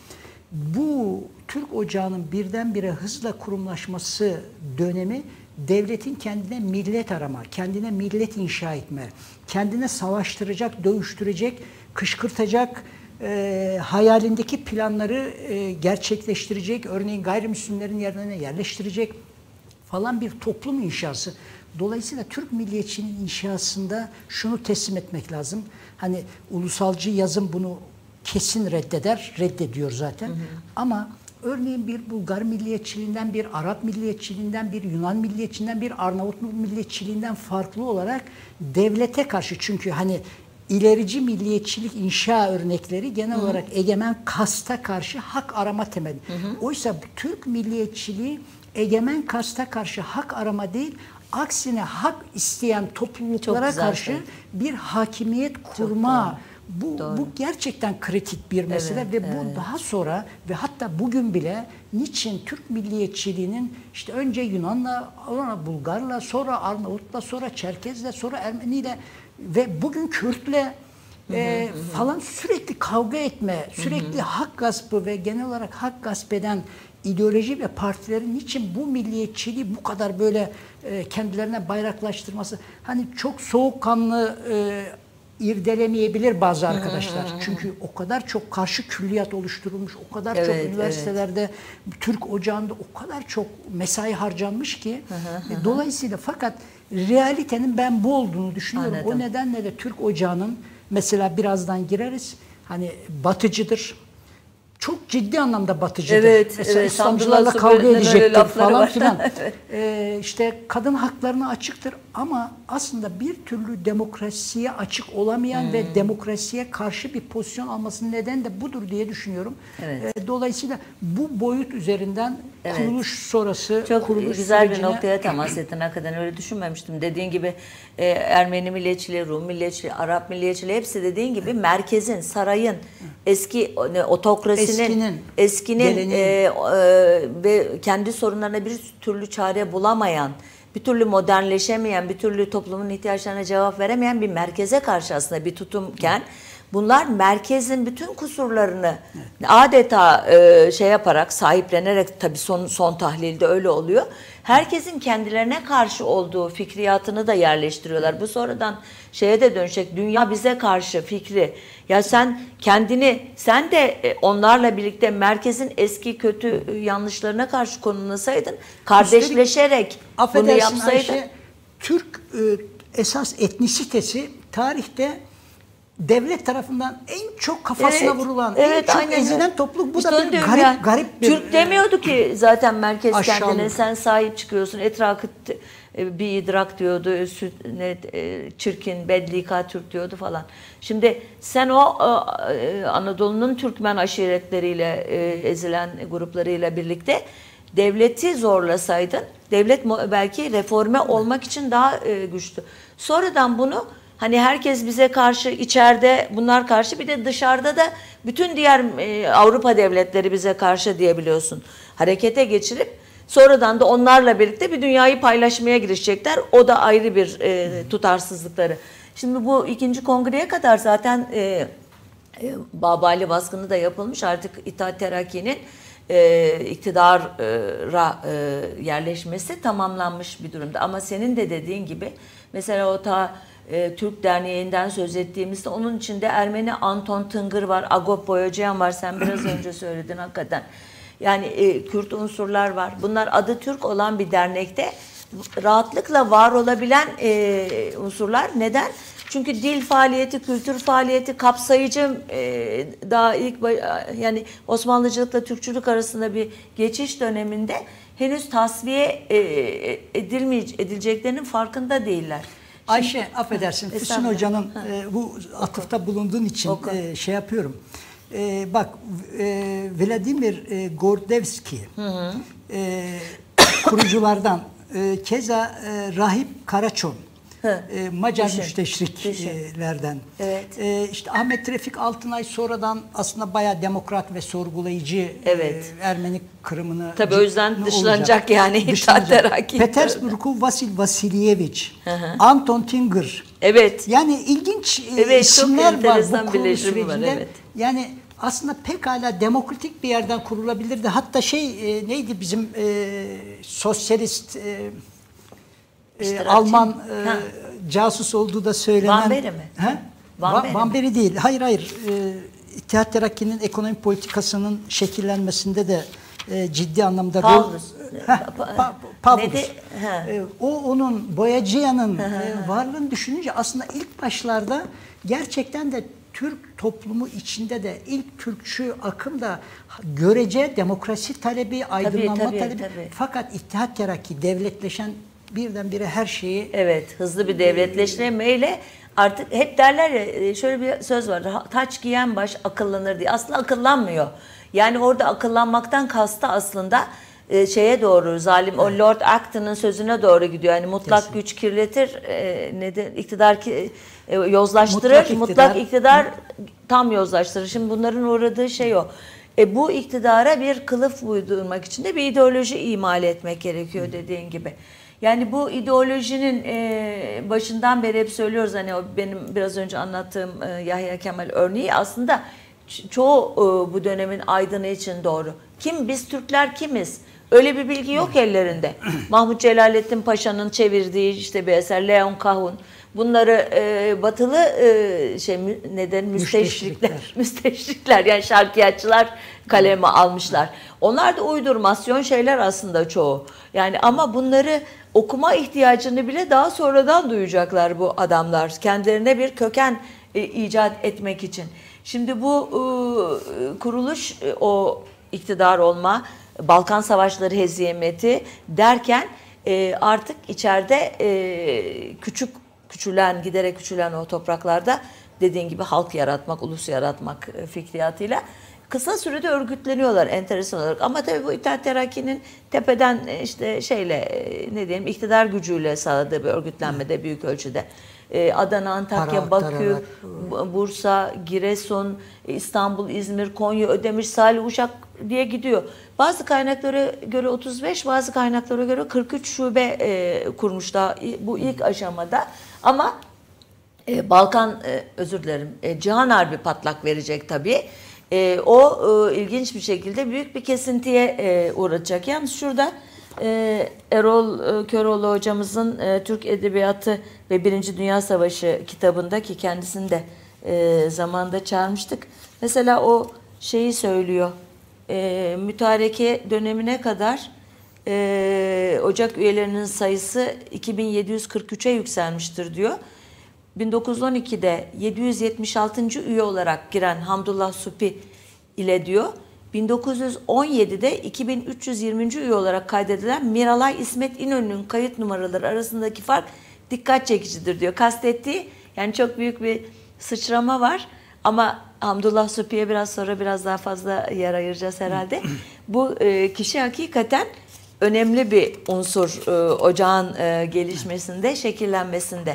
Bu Türk Ocağı'nın birdenbire hızla kurumlaşması dönemi devletin kendine millet arama, kendine millet inşa etme, kendine savaştıracak, dövüştürecek, kışkırtacak, e, hayalindeki planları e, gerçekleştirecek, örneğin gayrimüslimlerin yerine yerleştirecek falan bir toplum inşası. Dolayısıyla Türk milliyetçinin inşasında şunu teslim etmek lazım. Hani ulusalcı yazım bunu kesin reddeder, reddediyor zaten. Hı hı. Ama örneğin bir Bulgar milliyetçiliğinden, bir Arap milliyetçiliğinden, bir Yunan milliyetçiliğinden, bir Arnavut milliyetçiliğinden farklı olarak devlete karşı, çünkü hani ilerici milliyetçilik inşa örnekleri genel hı. olarak egemen kasta karşı hak arama temeli. Hı hı. Oysa Türk milliyetçiliği egemen kasta karşı hak arama değil, aksine hak isteyen topluluklara karşı bir hakimiyet kurma. Bu, bu gerçekten kritik bir mesele evet, ve bu evet. daha sonra ve hatta bugün bile niçin Türk milliyetçiliğinin işte önce Yunan'la, sonra Bulgar'la, sonra Arnavut'la, sonra Çerkez'le, sonra Ermeni'yle ve bugün Kürt'le e, hı hı, falan sürekli kavga etme, sürekli hı hı. hak gaspı ve genel olarak hak gasp eden ideoloji ve partilerin niçin bu milliyetçiliği bu kadar böyle e, kendilerine bayraklaştırması, hani çok soğukkanlı e, irdelemeyebilir bazı arkadaşlar. Hı hı hı. Çünkü o kadar çok karşı külliyat oluşturulmuş, o kadar evet, çok üniversitelerde, evet. Türk Ocağı'nda o kadar çok mesai harcanmış ki. Hı hı hı. Dolayısıyla fakat realitenin ben bu olduğunu düşünüyorum. Anladım. O nedenle de Türk Ocağı'nın mesela birazdan gireriz. Hani batıcıdır. çok ciddi anlamda batıcıdır. Evet, Mesela evet, İslamcılarla Samdullah kavga Sübeyir'in öyle edecektir lafları falan var. filan. Evet. Ee, işte kadın haklarına açıktır ama aslında bir türlü demokrasiye açık olamayan Hmm. ve demokrasiye karşı bir pozisyon almasının nedeni de budur diye düşünüyorum. Evet. Ee, dolayısıyla bu boyut üzerinden Evet. kuruluş sonrası, Çok kuruluş güzel bir sürecine- noktaya temas ettin. Hakikaten öyle düşünmemiştim. Dediğin gibi e, Ermeni milliyetçiliği, Rum milliyetçiliği, Arap milliyetçiliği hepsi dediğin gibi merkezin, sarayın, eski o- ne, otokrasinin, Eskinin, eskinin geleneğin. e, e, ve kendi sorunlarına bir türlü çare bulamayan, bir türlü modernleşemeyen, bir türlü toplumun ihtiyaçlarına cevap veremeyen bir merkeze karşı aslında bir tutumken bunlar merkezin bütün kusurlarını adeta e, şey yaparak, sahiplenerek, tabii son son tahlilde öyle oluyor. Herkesin kendilerine karşı olduğu fikriyatını da yerleştiriyorlar. Bu sonradan şeye de dönecek. Dünya bize karşı fikri. Ya sen kendini, sen de e, onlarla birlikte merkezin eski kötü e, yanlışlarına karşı konumlasaydın, kardeşleşerek bunu Affedersin yapsaydın. Ayşe, Türk e, esas etnisitesi tarihte devlet tarafından en çok kafasına Evet, vurulan, evet, en çok aynen ezilen öyle. topluluk. Bu İşte da onu bir diyorum garip, yani. garip bir... Türk demiyordu ki zaten merkez Aşağılık. kendine, sen sahip çıkıyorsun. Etrafı e, bir idrak diyordu, sü- ne, e, çirkin, bedlika Türk diyordu falan. Şimdi sen o e, Anadolu'nun Türkmen aşiretleriyle, e, ezilen gruplarıyla birlikte devleti zorlasaydın, devlet mo- belki reforme olmak için daha e, güçlü. Sonradan bunu hani herkes bize karşı, içeride bunlar karşı, bir de dışarıda da bütün diğer e, Avrupa devletleri bize karşı diyebiliyorsun. Harekete geçirip sonradan da onlarla birlikte bir dünyayı paylaşmaya girişecekler. O da ayrı bir e, tutarsızlıkları. Şimdi bu ikinci kongreye kadar zaten e, e, Babali baskını da yapılmış. Artık İttihat Terakki'nin e, iktidara e, yerleşmesi tamamlanmış bir durumda. Ama senin de dediğin gibi mesela o ta e, Türk Derneği'nden söz ettiğimizde onun içinde Ermeni Anton Tıngır var, Agop Boyacıyan var. Sen biraz önce söyledin hakikaten. Yani e, Kürt unsurlar var. Bunlar adı Türk olan bir dernekte rahatlıkla var olabilen e, unsurlar. Neden? Çünkü dil faaliyeti, kültür faaliyeti kapsayıcı, e, daha ilk yani Osmanlıcılıkla Türkçülük arasında bir geçiş döneminde henüz tasfiye e, edilmeye, edileceklerinin farkında değiller. Ayşe, affedersin, Füsun Estağfurullah. Hoca'nın e, bu atıfta bulunduğun için Oku. e, şey yapıyorum. E, bak, e, Vladimir e, Gordevski e, kuruculardan, e, keza e, Rahip Karaçon, Hı. e, Macar Düşün, müsteşriklerden. Evet. E, işte Ahmet Refik Altınay sonradan aslında bayağı demokrat ve sorgulayıcı, Evet. e, Ermeni Kırım'ını... Tabii o yüzden olacak. dışlanacak yani İttihat Dışlanacak. Terakki. Petersburg'u Vasil Vasilyevich, Anton Tingır. Evet. Yani ilginç e, Evet, çok isimler var bu enteresan kuruluş birleşimi var, sürecinde. evet. Yani aslında pekala demokratik bir yerden kurulabilirdi. Hatta şey e, neydi bizim e, sosyalist e, e, İştirakçı Alman mı? e, Ha. casus olduğu da söylenen. Van Beri mi? He? Van Van, Beri Van mi? Beri değil. Hayır hayır. E, İttihat Terakki'nin ekonomi politikasının şekillenmesinde de e, ciddi anlamda Pavlus. Heh, Pa- Pavlus. Ne de- ha. E, o onun Boyacıyan'ın e, varlığını düşününce aslında ilk başlarda gerçekten de Türk toplumu içinde de ilk Türkçü akım da görece demokrasi talebi, aydınlanma tabii, talebi. tabii. Fakat İttihat Terakki devletleşen birdenbire her şeyi Evet, hızlı bir devletleşmeyle artık hep derler ya, şöyle bir söz var, taç giyen baş akıllanır diye. Aslında akıllanmıyor. Yani orada akıllanmaktan kastı aslında e, şeye doğru, zalim, o Lord Acton'ın sözüne doğru gidiyor. Yani mutlak Kesin. güç kirletir, e, neden iktidar ki e, yozlaştırır, Mutlak mutlak iktidar- iktidar, tam yozlaştırır. Şimdi bunların uğradığı şey o. E, bu iktidara bir kılıf uydurmak için de bir ideoloji imal etmek gerekiyor dediğin gibi. Yani bu ideolojinin e, başından beri hep söylüyoruz, hani o benim biraz önce anlattığım e, Yahya Kemal örneği aslında ço- çoğu e, bu dönemin aydını için doğru. Kim? Biz Türkler kimiz? Öyle bir bilgi yok ellerinde. Mahmut Celalettin Paşa'nın çevirdiği işte bir eser, Leon Kahun. Bunları e, batılı e, şey mü- neden müsteşrikler, Müsteşrikler. müsteşrikler yani şarkiyatçılar kaleme almışlar. Onlar da uydurmasyon şeyler aslında çoğu. Yani ama bunları okuma ihtiyacını bile daha sonradan duyacaklar bu adamlar. Kendilerine bir köken e, icat etmek için. Şimdi bu e, kuruluş, e, o iktidar olma, Balkan Savaşları hezimeti derken e, artık içeride e, küçük küçülen, giderek küçülen o topraklarda dediğin gibi halk yaratmak, ulus yaratmak e, fikriyatıyla kısa sürede örgütleniyorlar enteresan olarak. Ama tabii bu İttihat Terakki'nin tepeden e, işte şeyle e, ne diyelim iktidar gücüyle sağladığı bir örgütlenmede büyük ölçüde. E, Adana, Antakya, Para Bakü, aktararak. Bursa, Giresun, İstanbul, İzmir, Konya, Ödemiş, Salih, Uşak diye gidiyor. Bazı kaynaklara göre otuz beş, bazı kaynaklara göre kırk üç şube e, kurmuş daha bu ilk aşamada. Ama e, Balkan, e, özür dilerim, e, Cihan Harbi patlak verecek tabii. E, o e, ilginç bir şekilde büyük bir kesintiye e, uğratacak. Yalnız şurada e, Erol e, Köroğlu hocamızın e, Türk Edebiyatı ve Birinci Dünya Savaşı kitabında, ki kendisini de e, zamanda çağırmıştık. Mesela o şeyi söylüyor. E, mütareke dönemine kadar e, Ocak üyelerinin sayısı iki bin yedi yüz kırk üçe yükselmiştir diyor. bin dokuz yüz on ikide yedi yüz yetmiş altıncı üye olarak giren Hamdullah Supi ile diyor, bin dokuz yüz on yedide iki bin üç yüz yirminci üye olarak kaydedilen Miralay İsmet İnönü'nün kayıt numaraları arasındaki fark dikkat çekicidir diyor. Kastettiği yani çok büyük bir sıçrama var ama Hamdullah Supi'ye biraz sonra biraz daha fazla yer ayıracağız herhalde. Bu e, kişi hakikaten önemli bir unsur e, ocağın e, gelişmesinde, şekillenmesinde.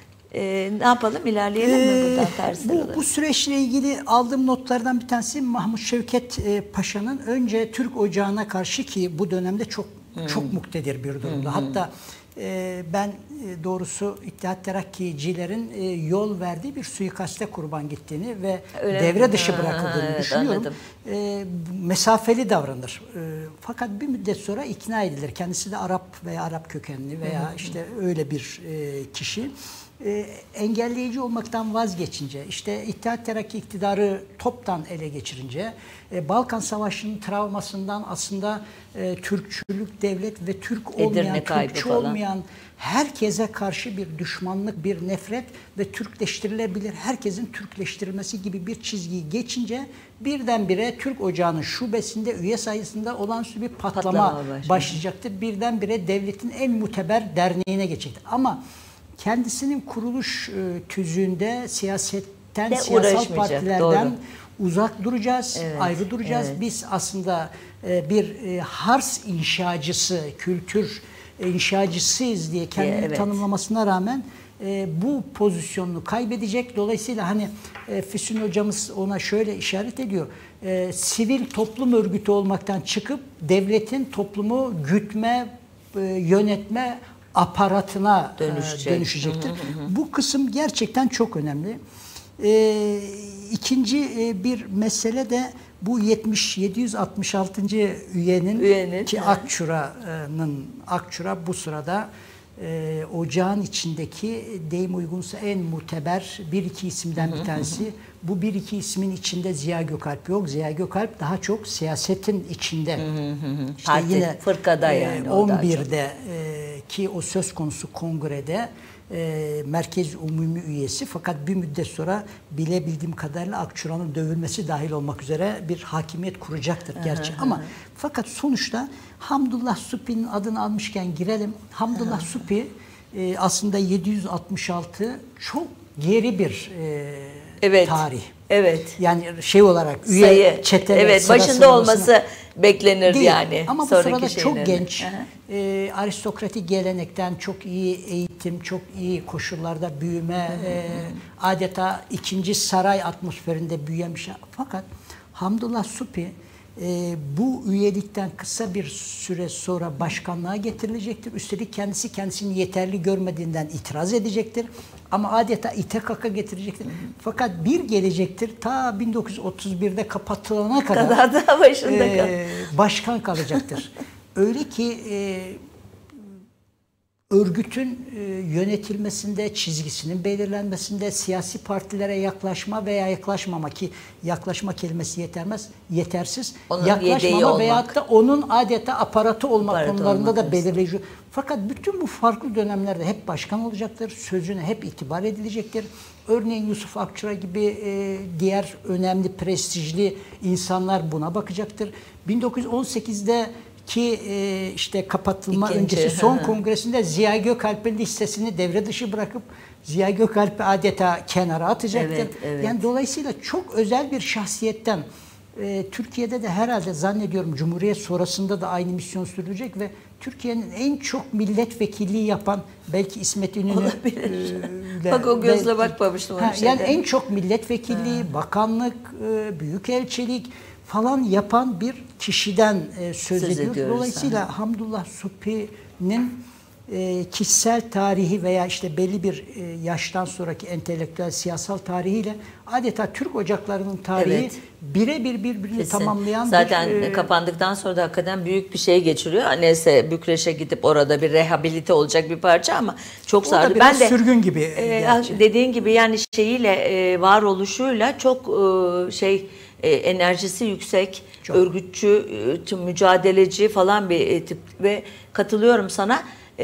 Ee, ne yapalım? İlerleyelim mi buradan ters bu, bu süreçle ilgili aldığım notlardan bir tanesi Mahmut Şevket e, Paşa'nın önce Türk Ocağı'na karşı, ki bu dönemde çok hmm. çok muktedir bir durumda. Hmm. Hatta e, ben e, doğrusu İttihat Terakkicilerin e, yol verdiği bir suikaste kurban gittiğini ve öyle devre mi? dışı ha, bırakıldığını ha, düşünüyorum. Evet, e, mesafeli davranır. E, fakat bir müddet sonra ikna edilir. Kendisi de Arap veya Arap kökenli veya hmm. işte öyle bir e, kişi. E, engelleyici olmaktan vazgeçince, işte İttihat Terakki iktidarı toptan ele geçirince, e, Balkan Savaşı'nın travmasından aslında e, Türkçülük devlet ve Türk olmayan, Türkçü olmayan herkese karşı bir düşmanlık, bir nefret ve Türkleştirilebilir herkesin Türkleştirilmesi gibi bir çizgiyi geçince birdenbire Türk Ocağı'nın şubesinde üye sayısında olağanüstü bir patlama, patlama başlayacaktır. Birdenbire devletin en muteber derneğine geçecektir. Ama kendisinin kuruluş e, tüzüğünde siyasetten, de siyasal partilerden doğru. uzak duracağız, evet, ayrı duracağız. Evet. Biz aslında e, bir e, Hars inşacısı, kültür inşacısıyız diye kendini evet. tanımlamasına rağmen e, bu pozisyonunu kaybedecek. Dolayısıyla hani e, Füsun hocamız ona şöyle işaret ediyor. E, sivil toplum örgütü olmaktan çıkıp devletin toplumu gütme, e, yönetme aparatına Dönüşecek. dönüşecektir. Hı hı hı. Bu kısım gerçekten çok önemli. Ee, ikinci e, bir mesele de bu yetmiş yedi yüz altmış altıncı üyenin, üyenin ki Akçura'nın Akçura bu sırada e, ocağın içindeki deyim uygunsa en muteber bir iki isimden bir tanesi. Hı hı. Bu bir iki ismin içinde Ziya Gökalp yok. Ziya Gökalp daha çok siyasetin içinde. Hı hı hı. İşte Parti, yine fırkada yani. E, on birde e, ki o söz konusu kongrede e, Merkez Umumi üyesi, fakat bir müddet sonra bilebildiğim kadarıyla Akçura'nın dövülmesi dahil olmak üzere bir hakimiyet kuracaktır gerçi. Hı hı. Ama fakat sonuçta Hamdullah Supi'nin adını almışken girelim. Hamdullah hı hı. Supi e, aslında yedi yüz altmış altı çok geri bir e, evet. tarih. Evet. Yani şey olarak üye sayı, çeteler evet, başında olması beklenir değil. Yani. Ama bu sırada çok genç, e, aristokratik gelenekten çok iyi eğitim, çok iyi koşullarda büyüme, hı hı. E, adeta ikinci saray atmosferinde büyüyemiş. Fakat Hamdullah Supi e, bu üyelikten kısa bir süre sonra başkanlığa getirilecektir. Üstelik kendisi kendisini yeterli görmediğinden itiraz edecektir. Ama adeta ite kaka getirecektir. Hı hı. Fakat bir gelecektir, ta bin dokuz yüz otuz birde kapatılana kadar, kadar da başında e, başkan kalacaktır. Öyle ki e, örgütün e, yönetilmesinde, çizgisinin belirlenmesinde, siyasi partilere yaklaşma veya yaklaşmama, ki yaklaşma kelimesi yetermez, yetersiz. Onun Yaklaşmama veyahut da onun adeta aparatı olma Aparatı konularında olmak da belirleyici. Fakat bütün bu farklı dönemlerde hep başkan olacaktır, sözüne hep itibar edilecektir. Örneğin Yusuf Akçura gibi e, diğer önemli, prestijli insanlar buna bakacaktır. bin dokuz yüz on sekizde ki e, işte kapatılma İkinci, öncesi son hı. kongresinde Ziya Gökalp'in listesini devre dışı bırakıp Ziya Gökalp'i adeta kenara atacaktır. Evet, evet. Yani dolayısıyla çok özel bir şahsiyetten e, Türkiye'de de herhalde zannediyorum Cumhuriyet sonrasında da aynı misyon sürülecek ve Türkiye'nin en çok milletvekilliği yapan, belki İsmet İnönü olabilir. Bak o gözle bakmamıştım ha, o yani şeyden. en çok milletvekilliği, ha. bakanlık, e, büyükelçilik falan yapan bir kişiden e, söz, söz ediyoruz. ediyoruz. Dolayısıyla ha. Hamdullah Suphi'nin e, kişisel tarihi veya işte belli bir e, yaştan sonraki entelektüel siyasal tarihiyle adeta Türk ocaklarının tarihi Evet. birebir birbirini Kesin. tamamlayan Zaten bir... E, kapandıktan sonra da hakikaten büyük bir şey geçiriyor. Neyse Bükreş'e gidip orada bir rehabilite olacak bir parça ama çok sardı. biraz Ben de sürgün gibi. E, gerçi. dediğin gibi yani şeyiyle e, varoluşuyla çok e, şey e, enerjisi yüksek, Çok. örgütçü, e, mücadeleci falan bir e, tip ve katılıyorum sana.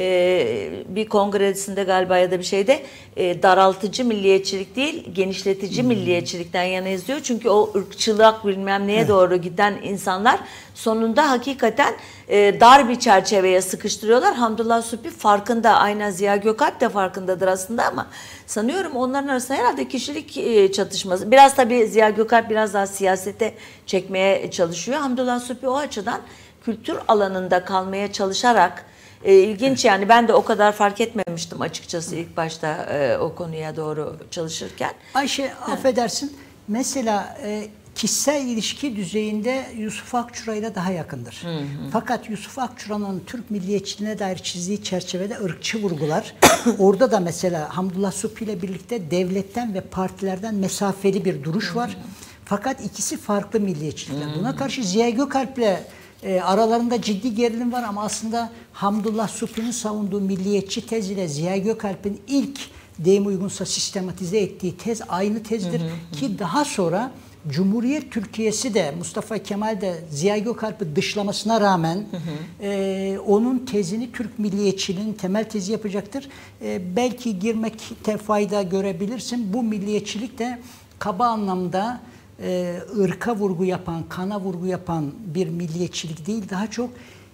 Ee, bir kongresinde galiba ya da bir şeyde e, daraltıcı milliyetçilik değil, genişletici hmm. milliyetçilikten yana yazıyor. Çünkü o ırkçılık bilmem neye evet. doğru giden insanlar sonunda hakikaten e, dar bir çerçeveye sıkıştırıyorlar. Hamdullah Suphi farkında, aynen Ziya Gökalp de farkındadır aslında ama sanıyorum onların arasında herhalde kişilik e, çatışması. Biraz tabii Ziya Gökalp biraz daha siyasete çekmeye çalışıyor. Hamdullah Suphi o açıdan kültür alanında kalmaya çalışarak E, ilginç yani ben de o kadar fark etmemiştim açıkçası ilk başta e, o konuya doğru çalışırken. Ayşe Hı. affedersin mesela e, kişisel ilişki düzeyinde Yusuf Akçura'yla daha yakındır. Hı hı. Fakat Yusuf Akçura'nın Türk milliyetçiliğine dair çizdiği çerçevede ırkçı vurgular. Orada da mesela Hamdullah Suphi ile birlikte devletten ve partilerden mesafeli bir duruş var. Hı hı. Fakat ikisi farklı milliyetçilikler. Hı hı. Buna karşı Ziya Gökalp'le E, aralarında ciddi gerilim var ama aslında Hamdullah Suphi'nin savunduğu milliyetçi tez ile Ziya Gökalp'in ilk deyim uygunsa sistematize ettiği tez aynı tezdir. Hı hı hı. Ki daha sonra Cumhuriyet Türkiye'si de Mustafa Kemal de Ziya Gökalp'i dışlamasına rağmen hı hı. E, onun tezini Türk milliyetçiliğinin temel tezi yapacaktır. E, belki girmekte fayda görebilirsin. Bu milliyetçilik de kaba anlamda e, ırka vurgu yapan, kana vurgu yapan bir milliyetçilik değil, daha çok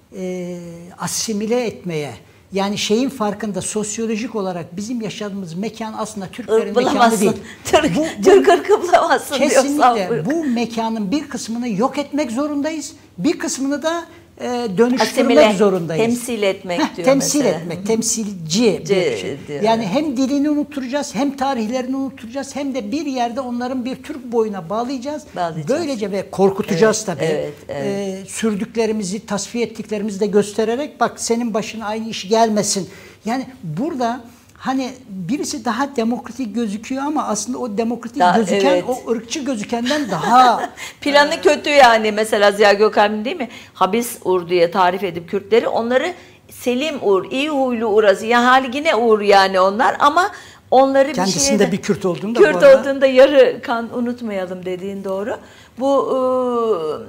e, asimile etmeye, yani şeyin farkında, sosyolojik olarak bizim yaşadığımız mekan aslında Türklerin mekanı değil. Türk, bu, bu, Türk ırkı bulamazsın kesinlikle bu mekanın bir kısmını yok etmek zorundayız. Bir kısmını da e, dönüştürmek Asimile, zorundayız. Temsil etmek Heh, diyor temsil mesela. etmek, temsilci C, bir şey. diyor. Yani hem dilini unutturacağız, hem tarihlerini unutturacağız, hem de bir yerde onların bir Türk boyuna bağlayacağız. bağlayacağız. Böylece ve korkutacağız evet, tabii. Evet, evet. E, sürdüklerimizi, tasfiye ettiklerimizi de göstererek, bak senin başına aynı iş gelmesin. Yani burada hani birisi daha demokratik gözüküyor ama aslında o demokratik daha, gözüken evet. o ırkçı gözükenden daha planı e, kötü yani. Mesela Ziya Gökalp'in değil mi? Habis Ur diye tarif edip Kürtleri, onları Selim Ur, iyi huylu Uraz, ya haligine Ur yani onlar, ama onları kendisinde bir, şeyde, bir Kürt olduğunda Kürt olduğunda yarı kan unutmayalım dediğin doğru. Bu ıı,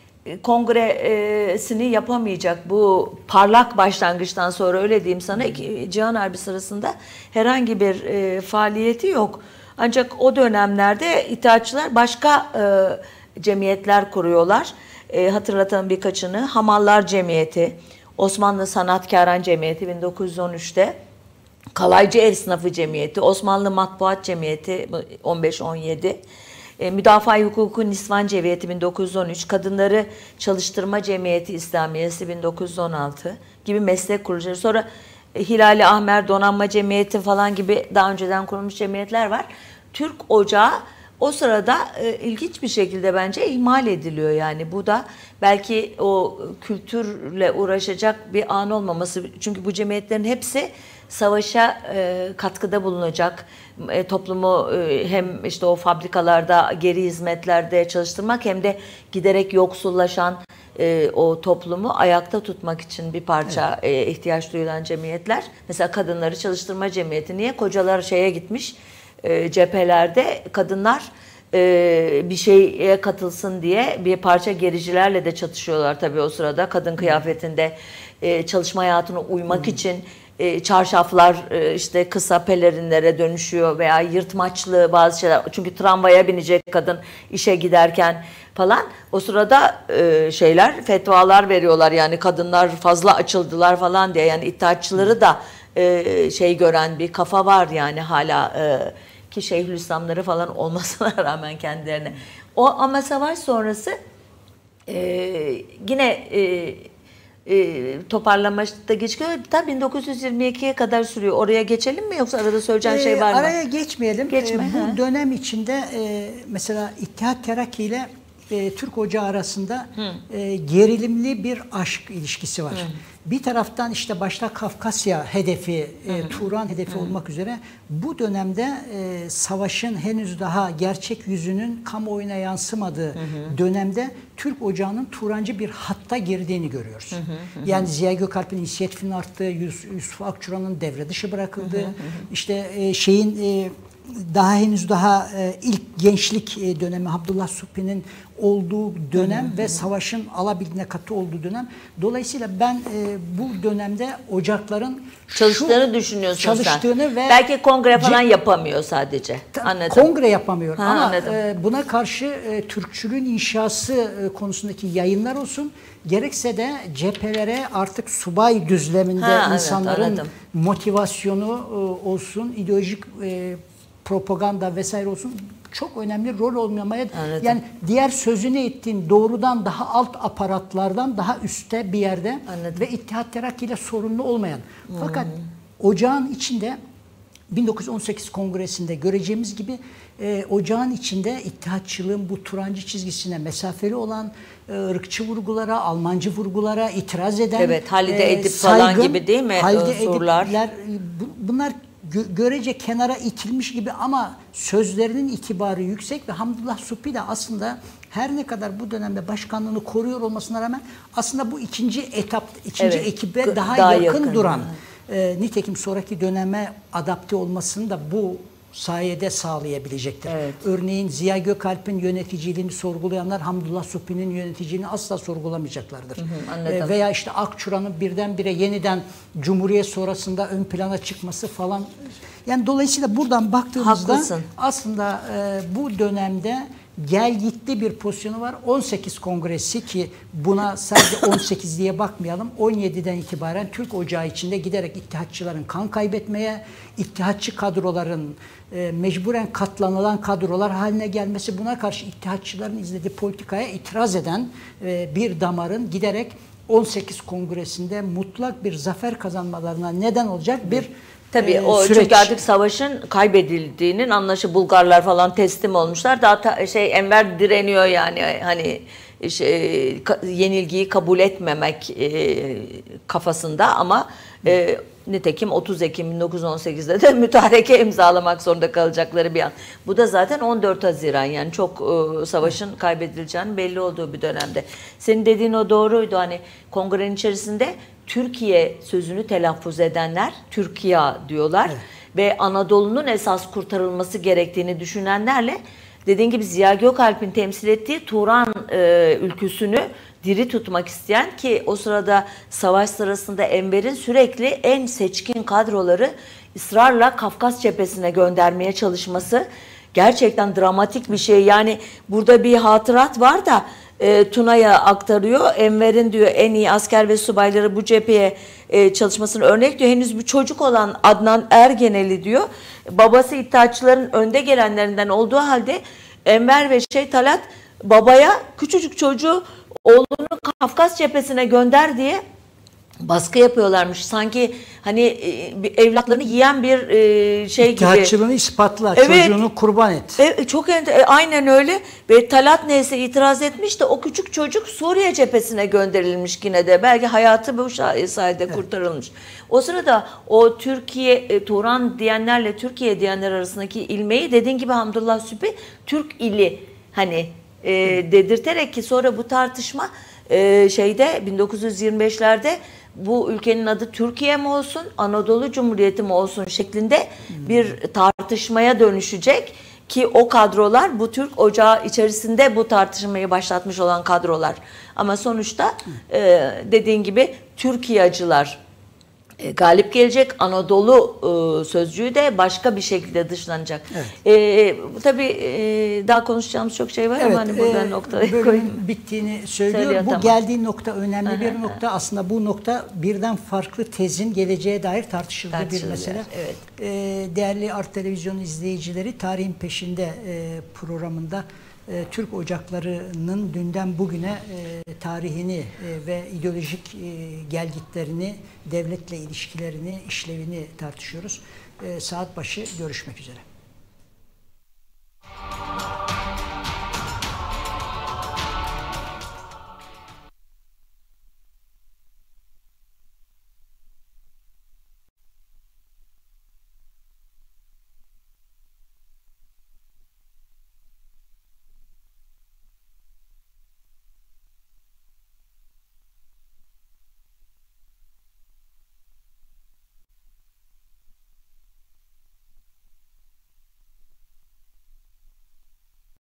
kongresini yapamayacak, bu parlak başlangıçtan sonra, öyle diyeyim sana, Cihan Harbi sırasında herhangi bir e, faaliyeti yok. Ancak o dönemlerde İttihatçılar başka e, cemiyetler kuruyorlar. E, hatırlatalım birkaçını. Hamallar Cemiyeti, Osmanlı Sanatkaran Cemiyeti bin dokuz yüz on üçte, Kalaycı Esnafı Cemiyeti, Osmanlı Matbuat Cemiyeti on beş on yedi, E, Müdafaa Hukuku Nisvan Cemiyeti bin dokuz yüz on üç, Kadınları Çalıştırma Cemiyeti İslamiyesi bin dokuz yüz on altı gibi meslek kurucuları. Sonra e, Hilali Ahmer Donanma Cemiyeti falan gibi daha önceden kurulmuş cemiyetler var. Türk Ocağı o sırada e, ilginç bir şekilde bence ihmal ediliyor. Yani bu da belki o kültürle uğraşacak bir an olmaması. Çünkü bu cemiyetlerin hepsi savaşa e, katkıda bulunacak, e, toplumu e, hem işte o fabrikalarda, geri hizmetlerde çalıştırmak, hem de giderek yoksullaşan e, o toplumu ayakta tutmak için bir parça evet. e, ihtiyaç duyulan cemiyetler. Mesela kadınları çalıştırma cemiyeti. Niye? Kocalar şeye gitmiş e, cephelerde kadınlar e, bir şeye katılsın diye bir parça gericilerle de çatışıyorlar tabii o sırada. Kadın kıyafetinde e, çalışma hayatına uymak hmm. için e, çarşaflar e, işte kısa pelerinlere dönüşüyor veya yırtmaçlı bazı şeyler. Çünkü tramvaya binecek kadın işe giderken falan. O sırada e, şeyler fetvalar veriyorlar yani kadınlar fazla açıldılar falan diye. Yani iddiatçıları da e, şey gören bir kafa var yani hala e, ki Şeyhülislamları falan olmasına rağmen kendilerine. O ama savaş sonrası e, yine e, e, toparlamada geçiyor. Tabii bin dokuz yüz yirmi ikiye kadar sürüyor. Oraya geçelim mi yoksa arada söyleyeceğin ee, şey var mı? Araya geçmeyelim. Geçme, ee, bu ha. dönem içinde e, mesela İttihat Terakki ile e, Türk Ocağı arasında e, gerilimli bir aşk ilişkisi var. Hı. Bir taraftan işte başta Kafkasya hedefi, e, Turan hedefi Hı. olmak üzere bu dönemde e, savaşın henüz daha gerçek yüzünün kamuoyuna yansımadığı Hı. dönemde Türk Ocağı'nın Turancı bir hatta girdiğini görüyoruz. Hı hı hı. Yani Ziya Gökalp'in inisiyatifinin arttığı, Yus Yusuf Akçura'nın devre dışı bırakıldığı, hı hı hı. işte e, şeyin e, daha henüz daha e, ilk gençlik e, dönemi Abdullah Suppi'nin olduğu dönem hı hı. ve savaşın alabildiğine katı olduğu dönem. Dolayısıyla ben e, bu dönemde ocakların çalıştığını düşünüyorsun çalıştığını sen. Ve belki kongre falan yapamıyor sadece. Anladım. Kongre yapamıyor ha, ama e, buna karşı e, Türkçülüğün inşası e, konusundaki yayınlar olsun. Gerekse de cephelere artık subay düzleminde ha, insanların evet, motivasyonu e, olsun, ideolojik e, propaganda vesaire olsun çok önemli rol olmamaya Anladım. yani diğer sözünü ettiğin doğrudan daha alt aparatlardan daha üstte bir yerde Anladım. ve İttihat Terakki ile sorunlu olmayan. Hmm. Fakat ocağın içinde bin dokuz yüz on sekiz Kongresi'nde göreceğimiz gibi e, ocağın içinde İttihatçılığın bu Turancı çizgisine mesafeli olan e, ırkçı vurgulara, Almancı vurgulara itiraz eden evet, Halide e, Edip saygın, falan gibi değil mi? Halide Surlar. Edipler, bunlar görece kenara itilmiş gibi ama sözlerinin itibarı yüksek ve Hamdullah Suppi de aslında her ne kadar bu dönemde başkanlığını koruyor olmasına rağmen aslında bu ikinci etap, ikinci evet, ekibe daha, daha yakın, yakın duran. E, nitekim sonraki döneme adapte olmasını da bu sayede sağlayabilecektir. Evet. Örneğin Ziya Gökalp'in yöneticiliğini sorgulayanlar Hamdullah Suppi'nin yöneticiliğini asla sorgulamayacaklardır. Hı hı, e, veya işte Akçura'nın birdenbire yeniden Cumhuriyet sonrasında ön plana çıkması falan. Yani dolayısıyla buradan baktığımızda Haklısın. aslında e, bu dönemde gel gitti bir pozisyonu var. on sekiz Kongresi ki buna sadece on sekiz diye bakmayalım. on yediden itibaren Türk Ocağı içinde giderek İttihatçıların kan kaybetmeye, İttihatçı kadroların e, mecburen katlanılan kadrolar haline gelmesi, buna karşı İttihatçıların izlediği politikaya itiraz eden e, bir damarın giderek on sekiz Kongresi'nde mutlak bir zafer kazanmalarına neden olacak bir Tabii o süreç. Çünkü artık savaşın kaybedildiğinin anlaşı Bulgarlar falan teslim olmuşlar. Daha ta, şey Enver direniyor yani hani şey, ka, yenilgiyi kabul etmemek e, kafasında ama e, nitekim otuz Ekim bin dokuz yüz on sekizde de mütareke imzalamak zorunda kalacakları bir an. Bu da zaten on dört Haziran yani çok e, savaşın kaybedileceğinin belli olduğu bir dönemde. Senin dediğin o doğruydu hani kongrenin içerisinde Türkiye sözünü telaffuz edenler Türkiye diyorlar evet. ve Anadolu'nun esas kurtarılması gerektiğini düşünenlerle dediğin gibi Ziya Gökalp'in temsil ettiği Turan e, ülküsünü diri tutmak isteyen ki o sırada savaş sırasında Enver'in sürekli en seçkin kadroları ısrarla Kafkas cephesine göndermeye çalışması gerçekten dramatik bir şey. Yani burada bir hatırat var da e, Tuna'ya aktarıyor. Enver'in diyor en iyi asker ve subayları bu cepheye e, çalışmasını örnek diyor. Henüz bir çocuk olan Adnan Ergeneli diyor. Babası İttihatçıların önde gelenlerinden olduğu halde Enver ve şey Talat babaya küçücük çocuğu oğlunu Kafkas cephesine gönder diye baskı yapıyorlarmış. Sanki hani evlatlarını yiyen bir şey gibi. İttihatçılığını ispatla, evet, çocuğunu kurban et. E, çok e, aynen öyle. Ve Talat neyse itiraz etmiş de o küçük çocuk Suriye cephesine gönderilmiş yine de. Belki hayatı bu sayede evet. kurtarılmış. O sırada o Türkiye, e, Turan diyenlerle Türkiye diyenler arasındaki ilmeği dediğin gibi Hamdullah Suppi Türk ili hani e, dedirterek ki sonra bu tartışma e, şeyde bin dokuz yüz yirmi beşlerde bu ülkenin adı Türkiye mi olsun, Anadolu Cumhuriyeti mi olsun şeklinde hmm. bir tartışmaya dönüşecek ki o kadrolar bu Türk Ocağı içerisinde bu tartışmayı başlatmış olan kadrolar. Ama sonuçta hmm. e, dediğin gibi Türkiye'cılar E, galip gelecek, Anadolu e, sözcüğü de başka bir şekilde dışlanacak. Evet. E, tabii e, daha konuşacağımız çok şey var evet, ama hani buradan e, noktaya koyayım. Bittiğini söylüyor. Söylüyor, bu tamam. Geldiği nokta önemli aha, bir nokta. Aha. Aslında bu nokta birden farklı tezin geleceğe dair tartışıldığı bir mesele. Evet. E, değerli Art Televizyon izleyicileri, Tarihin Peşinde e, programında E, Türk Ocakları'nın dünden bugüne e, tarihini e, ve ideolojik e, gelgitlerini, devletle ilişkilerini, işlevini tartışıyoruz. E, saat başı görüşmek üzere.